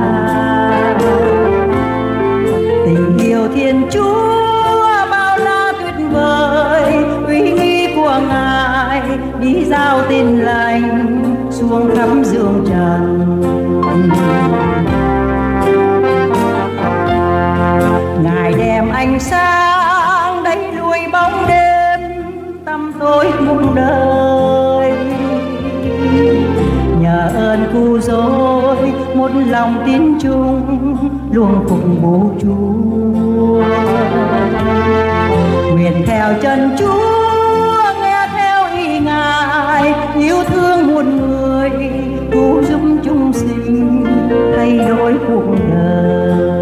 Tình yêu Thiên Chúa bao la tuyệt vời, uy nghi của Ngài đi giao tin lành xuống khắp dương trần. Ngài đem ánh sáng đẩy lùi bóng đêm, tâm tôi muôn đời. Nhờ ơn cứu rỗi một lòng tín chung, luôn phụng vụ Chúa. Nguyện theo chân Chúa, nghe theo ý Ngài, yêu thương muôn người, cứu giúp chúng sinh thay đổi cuộc đời.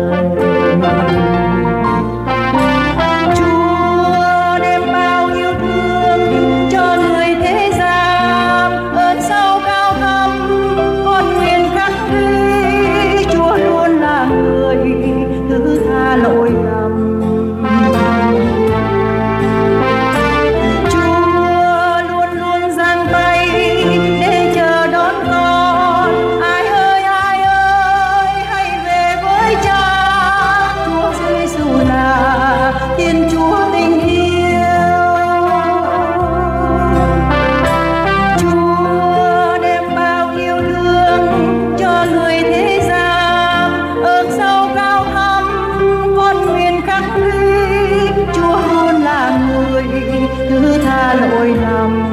Chúa đem bao yêu thương cho người thế gian, ơn sâu cao thâm con nguyện khắc ghi. Chúa luôn là người thứ tha lỗi lầm. Chúa luôn luôn giang tay để chờ đón con. Ai ơi hãy về với Cha. Chúa Giêsu là Thiên Chúa tình yêu. Chúa đem bao yêu thương cho người thế gian, ơn sâu cao thâm con nguyện khắc ghi. Chúa luôn là người thứ tha lỗi lầm.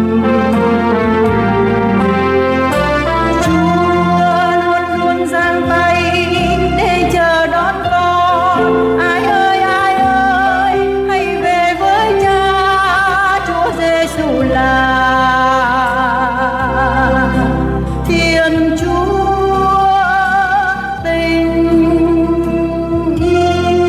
Chúa luôn luôn giang tay để chờ đón con. Ai ơi hãy về với Cha. Chúa Giêsu là Thiên Chúa tình yêu.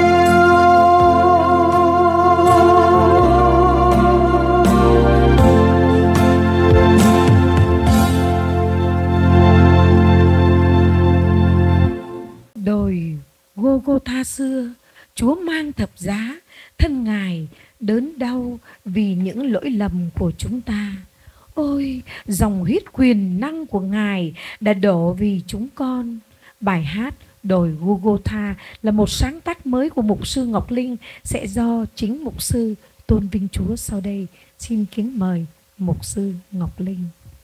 Đồi Gô-gô-tha xưa, Chúa mang thập giá, thân Ngài đớn đau vì những lỗi lầm của chúng ta. Ôi, dòng huyết quyền năng của Ngài đã đổ vì chúng con. Bài hát Đồi Gô-gô-tha là một sáng tác mới của mục sư Ngọc Linh, sẽ do chính mục sư tôn vinh Chúa sau đây. Xin kính mời mục sư Ngọc Linh.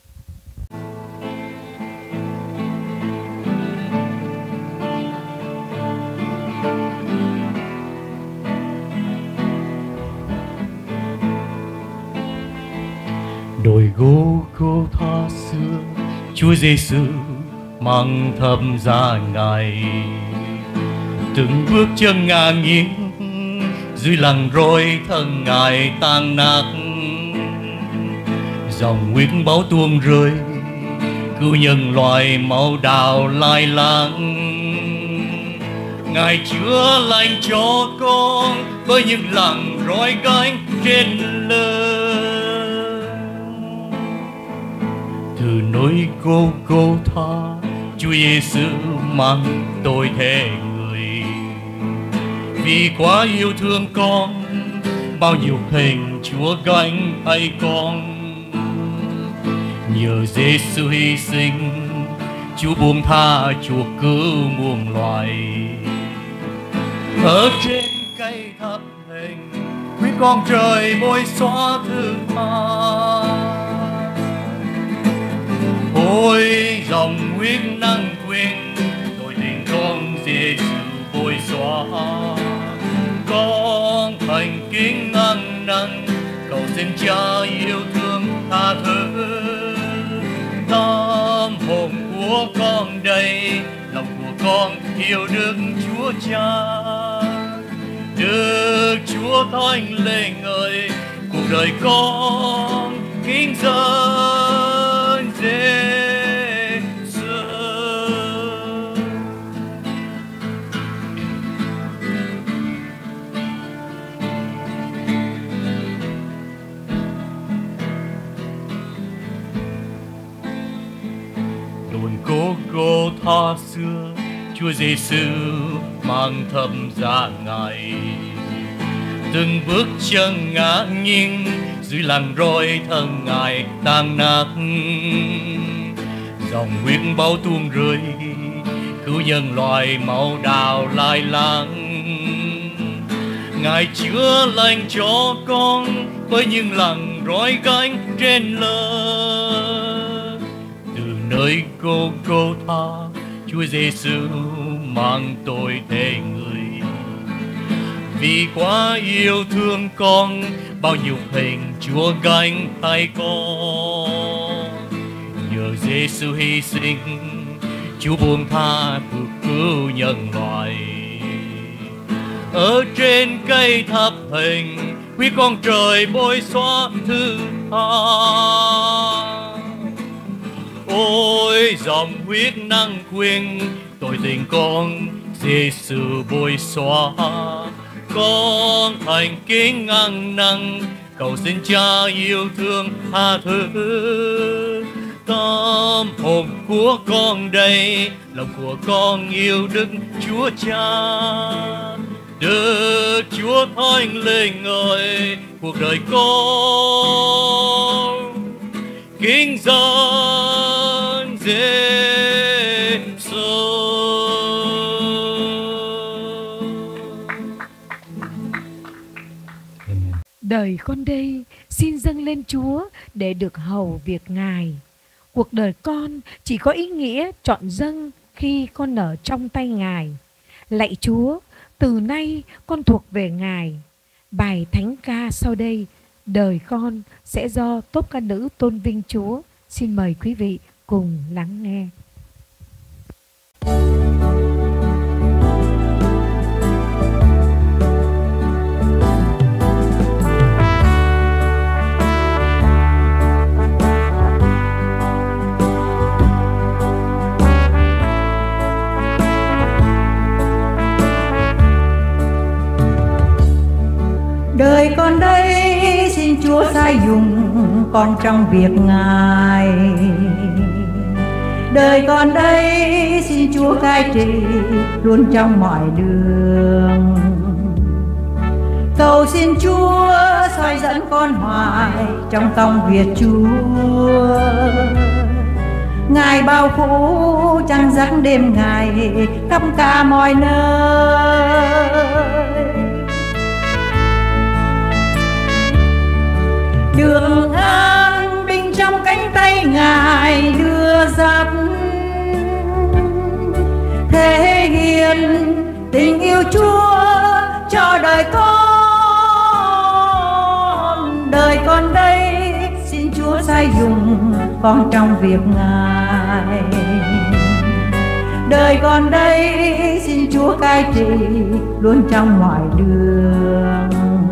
Đồi Gô-gô-tha xưa, Chúa Giêsu mang thập giá Ngài, từng bước chân ngang nhiên dưới lằn roi thân Ngài tan nát. Dòng huyết máu tuôn rơi, cứu nhân loại máu đào lai láng. Ngài chữa lành cho con với những lặng roi gánh trên lưng. Từ nơi Golgotha, Chúa Giêsu mang tôi thế người. Vì quá yêu thương con, bao nhiêu hình Chúa gánh thay con. Nhờ Giêsu hy sinh, Chúa buông tha chuộc cứu muôn loài. Ở trên cây thập hình, quý con trời bôi xóa thứ tha. Ôi dòng huyết năng quyền, tội tình con Giêsu bôi xóa. Con thành kính ăn năn, cầu xin Cha yêu thương tha thứ. Tâm hồn của con đây, lòng của con yêu Đức Chúa Cha. Đức Chúa Thánh Linh ơi, cuộc đời con kính dân Giêsu. Đồn Golgotha xưa, Chúa Giêsu mang thập giá Ngài. Từng bước chân ngã nghiêng dưới làn roi thân Ngài tan nát. Dòng huyết bao tuôn rơi, cứu nhân loại máu đào lai láng. Ngài chữa lành cho con với những làn roi gánh trên lưng. Từ nơi Golgotha, Chúa Giêsu mang tôi thế người. Vì quá yêu thương con, bao nhiêu hình Chúa gánh thay con. Nhờ Giêsu hy sinh, Chúa buông tha cứu cứu nhân loại. Ở trên cây thập hình, quý con trời bôi xóa thứ tha. Ôi dòng huyết năng quyền, tội tình con Giêsu bôi xóa. Con thành kính ăn năn, cầu xin Cha yêu thương tha thứ. Tâm hồn của con đây, lòng của con yêu Đức Chúa Cha. Đức Chúa Thánh Linh ơi, cuộc đời con kính dân Giêsu. Đời con đây xin dâng lên Chúa để được hầu việc Ngài. Cuộc đời con chỉ có ý nghĩa trọn dâng khi con ở trong tay Ngài. Lạy Chúa, từ nay con thuộc về Ngài. Bài thánh ca sau đây, đời con, sẽ do tốp ca nữ tôn vinh Chúa. Xin mời quý vị cùng lắng nghe. Đời con đây xin Chúa sai dùng con trong việc Ngài. Đời con đây xin Chúa cai trị luôn trong mọi đường. Cầu xin Chúa soi dẫn con hoài trong công việc Chúa. Ngài bao phủ trăng giấc đêm ngày khắp cả mọi nơi. Đường an bình trong cánh tay Ngài đưa dắt, thể hiện tình yêu Chúa cho đời con. Đời con đây xin Chúa sai dùng con trong việc Ngài. Đời con đây xin Chúa cai trị luôn trong mọi đường.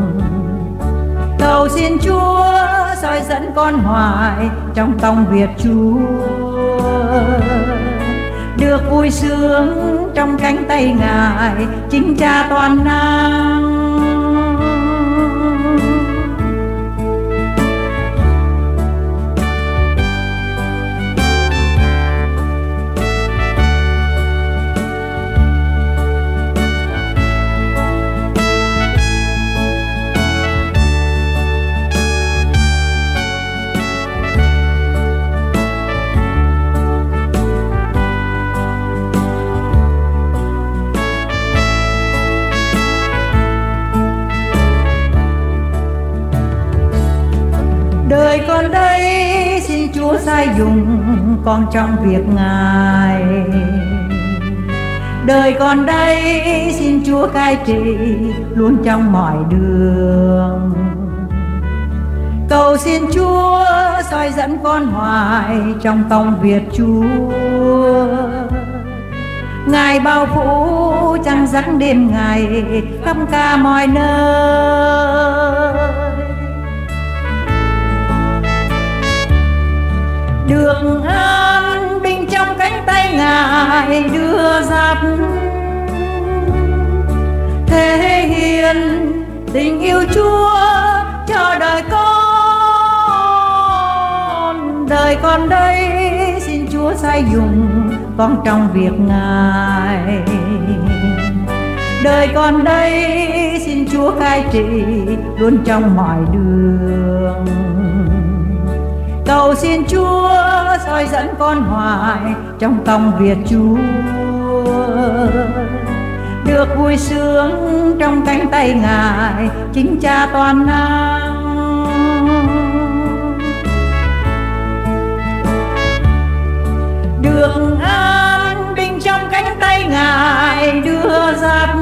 Cầu xin Chúa soi dẫn con hoài trong công việc Chúa. được vui sướng trong cánh tay Ngài, chính Cha toàn năng. Đời con đây xin Chúa sai dùng con trong việc Ngài. Đời con đây xin Chúa cai trị luôn trong mọi đường. Cầu xin Chúa soi dẫn con hoài trong công việc Chúa. Ngài bao phủ trăng rắn đêm ngày khắp cả mọi nơi. Được an bình trong cánh tay Ngài đưa dắt, thể hiện tình yêu Chúa cho đời con. Đời con đây xin Chúa sai dùng con trong việc Ngài. Đời con đây xin Chúa cai trị luôn trong mọi đường. Cầu xin Chúa soi dẫn con hoài trong công việc Chúa. Được vui sướng trong cánh tay Ngài, chính Cha toàn năng. Được an bình trong cánh tay Ngài đưa dắt,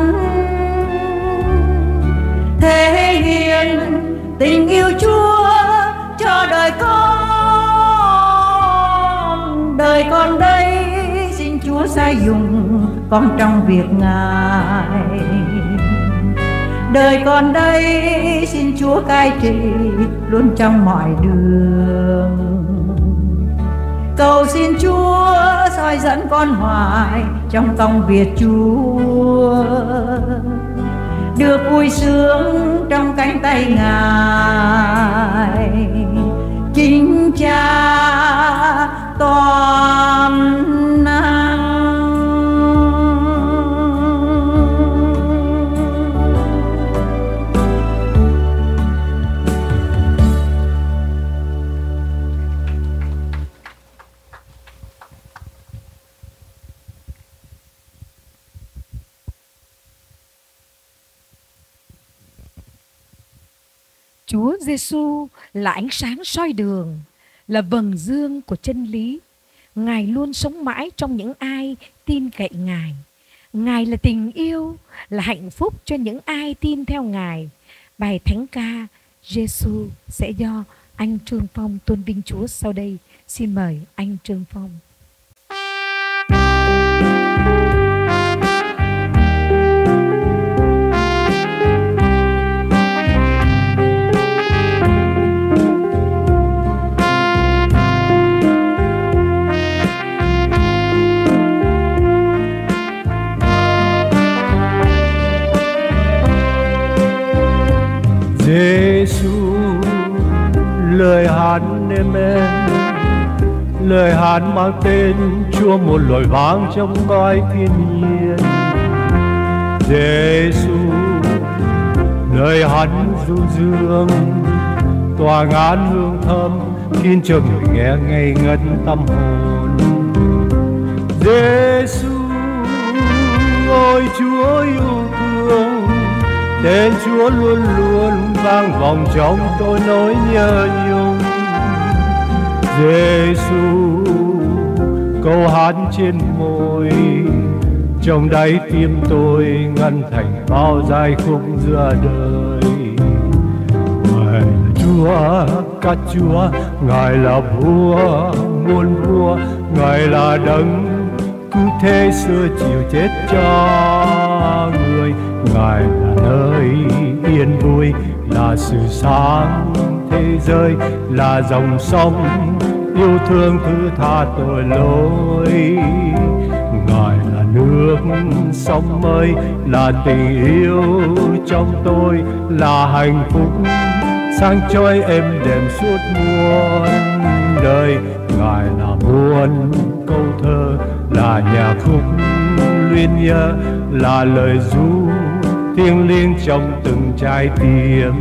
thể hiện tình yêu Chúa cho đời con. Đời con đây xin Chúa sai dùng con trong việc Ngài. Đời con đây xin Chúa cai trị luôn trong mọi đường. Cầu xin Chúa soi dẫn con hoài trong công việc Chúa. Được vui sướng trong cánh tay Ngài, chính Cha toàn năng. Chúa Giêsu là ánh sáng soi đường, là vầng dương của chân lý. Ngài luôn sống mãi trong những ai tin cậy Ngài. Ngài là tình yêu, là hạnh phúc cho những ai tin theo Ngài. Bài thánh ca Giêsu sẽ do anh Trương Phong tôn vinh Chúa sau đây. Xin mời anh Trương Phong. Giêsu, lời hát nêm em, lời hát mang tên Chúa một lời vang trong cõi thiên nhiên. Giêsu, lời hát du dương, tỏa ngàn hương thơm khiến cho người nghe ngây ngất tâm hồn. Giêsu, ôi Chúa yêu thương, tên Chúa luôn luôn vang vọng trong tôi nỗi nhớ nhung. Giêsu, câu hát trên môi, trong đáy tim tôi ngân thành bao giai khúc giữa đời. Ngài là Chúa, các Chúa, Ngài là vua muôn vua, Ngài là đấng cứu thế xưa chịu chết cho người. Ngài là nơi yên vui, là sự sáng thế giới, là dòng sông yêu thương thứ tha tội lỗi. là nước sông mới, là tình yêu trong tôi, là hạnh phúc sáng chói êm đềm suốt muôn đời. Ngài là muôn câu thơ, là nhạc khúc luyến nhớ, là lời ru thiêng liêng trong từng trái tim.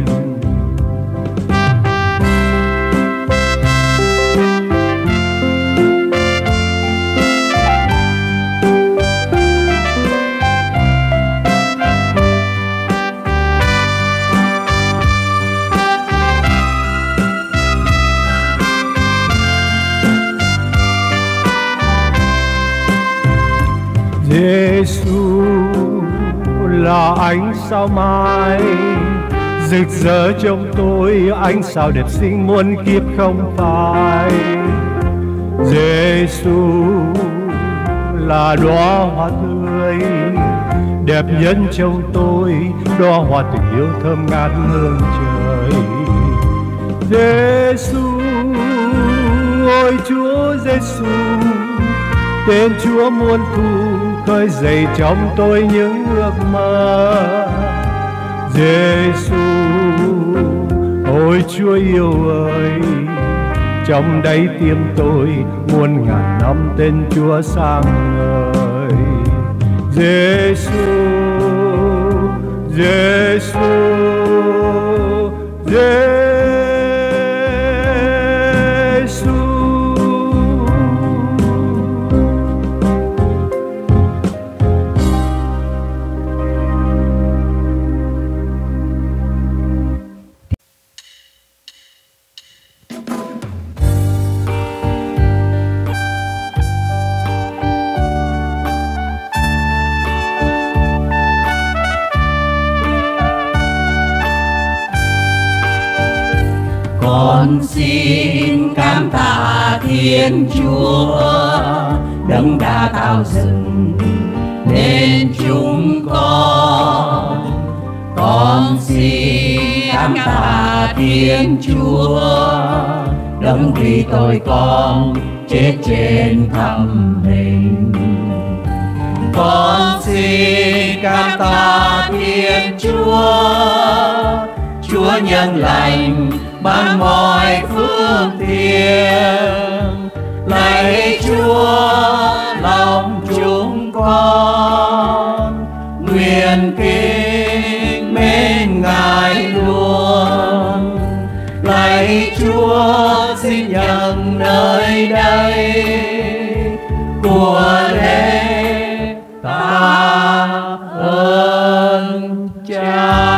Giêsu là ánh sao mai, rực rỡ trong tôi, ánh sao đẹp xinh muôn kiếp không phai. Giêsu là đóa hoa tươi, đẹp nhất trong tôi, đóa hoa tình yêu thơm ngát hương trời. Giêsu, ôi Chúa Giêsu, tên Chúa muôn thu khơi dậy trong tôi những ước mơ. Giêsu, ôi Chúa yêu ơi, trong đáy tim tôi muôn ngàn năm tên Chúa sáng ngời. Giêsu, Giêsu, Giêsu. Con xin cảm tạ Thiên Chúa đấng đã tạo dựng nên chúng con. Con xin cảm tạ Thiên Chúa đấng vì tội con chết trên thập hình. Con xin cảm tạ Thiên Chúa, Chúa nhân lành ban mọi phước thiện. Lạy Chúa lòng chúng con, nguyện kính mến Ngài luôn. Lạy Chúa xin nhận nơi đây của lễ tạ ơn Cha.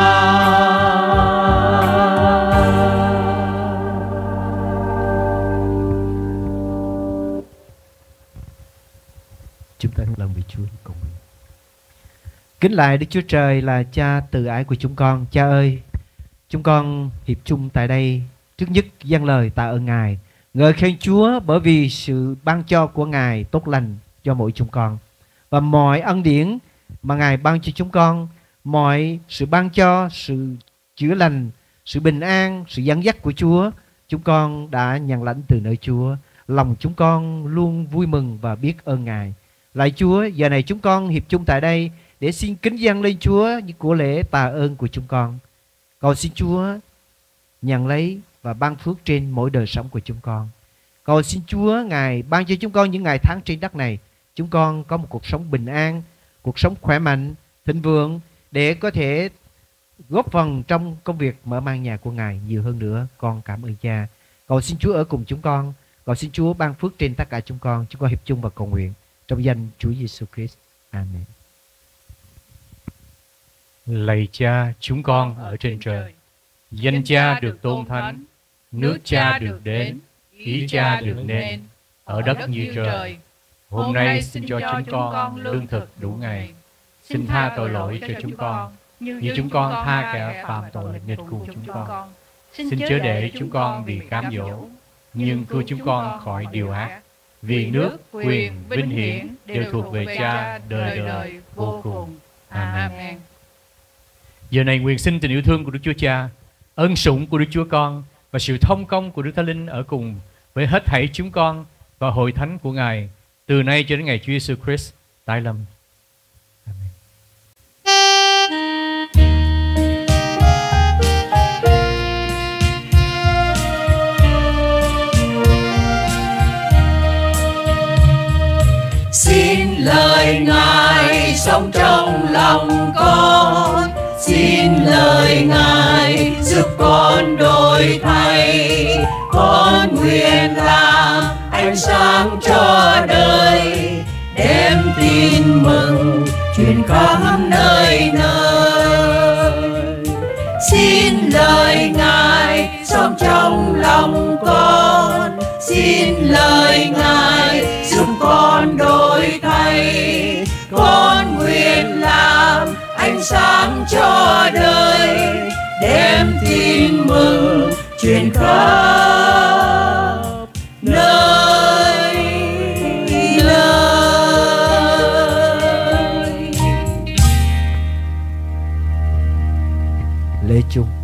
Chúng ta lòng vì Chúa cùng. Kính lạy Đức Chúa Trời là Cha từ ái của chúng con. Cha ơi, chúng con hiệp chung tại đây trước nhất dâng lời tạ ơn Ngài, ngợi khen Chúa bởi vì sự ban cho của Ngài tốt lành cho mỗi chúng con, và mọi ân điển mà Ngài ban cho chúng con, mọi sự ban cho, sự chữa lành, sự bình an, sự dẫn dắt của Chúa, chúng con đã nhận lãnh từ nơi Chúa. Lòng chúng con luôn vui mừng và biết ơn Ngài. Lạy Chúa, giờ này chúng con hiệp chung tại đây để xin kính dâng lên Chúa những của lễ tạ ơn của chúng con. Cầu xin Chúa nhận lấy và ban phước trên mỗi đời sống của chúng con. Cầu xin Chúa Ngài ban cho chúng con những ngày tháng trên đất này, chúng con có một cuộc sống bình an, cuộc sống khỏe mạnh, thịnh vượng, để có thể góp phần trong công việc mở mang nhà của Ngài nhiều hơn nữa. Con cảm ơn Cha. Cầu xin Chúa ở cùng chúng con. Cầu xin Chúa ban phước trên tất cả chúng con. Chúng con hiệp chung và cầu nguyện trong danh Chúa Giêsu Christ. Amen. Lạy Cha chúng con ở trên trời, danh Cha được tôn thánh, nước Cha được đến, ý Cha được nên, ở đất như trời. Hôm nay xin cho chúng con lương thực đủ ngày. Xin tha tội lỗi cho chúng con, như chúng con tha kẻ phạm tội nghịch cùng chúng con. Xin chớ để chúng con bị cám dỗ, nhưng cứu chúng con khỏi điều ác. Vì nước, quyền, vinh hiển đều thuộc về Cha đời đời vô cùng. Amen. Giờ này nguyện xin tình yêu thương của Đức Chúa Cha, ân sủng của Đức Chúa Con và sự thông công của Đức Thánh Linh ở cùng với hết thảy chúng con và hội thánh của Ngài từ nay cho đến ngày Chúa Giêsu Christ. tái lâm. Amen. Xin lời Ngài sống trong lòng con, xin lời Ngài giúp con đổi thay. Con nguyện làm ánh sáng cho đời, đem tin mừng truyền khắp nơi nơi. Xin lời Ngài sống trong lòng con, xin lời Ngài giúp con đổi thay. Con nguyện làm ánh sáng cho đời, đem tin mừng truyền khắp nơi nơi. Lễ chung.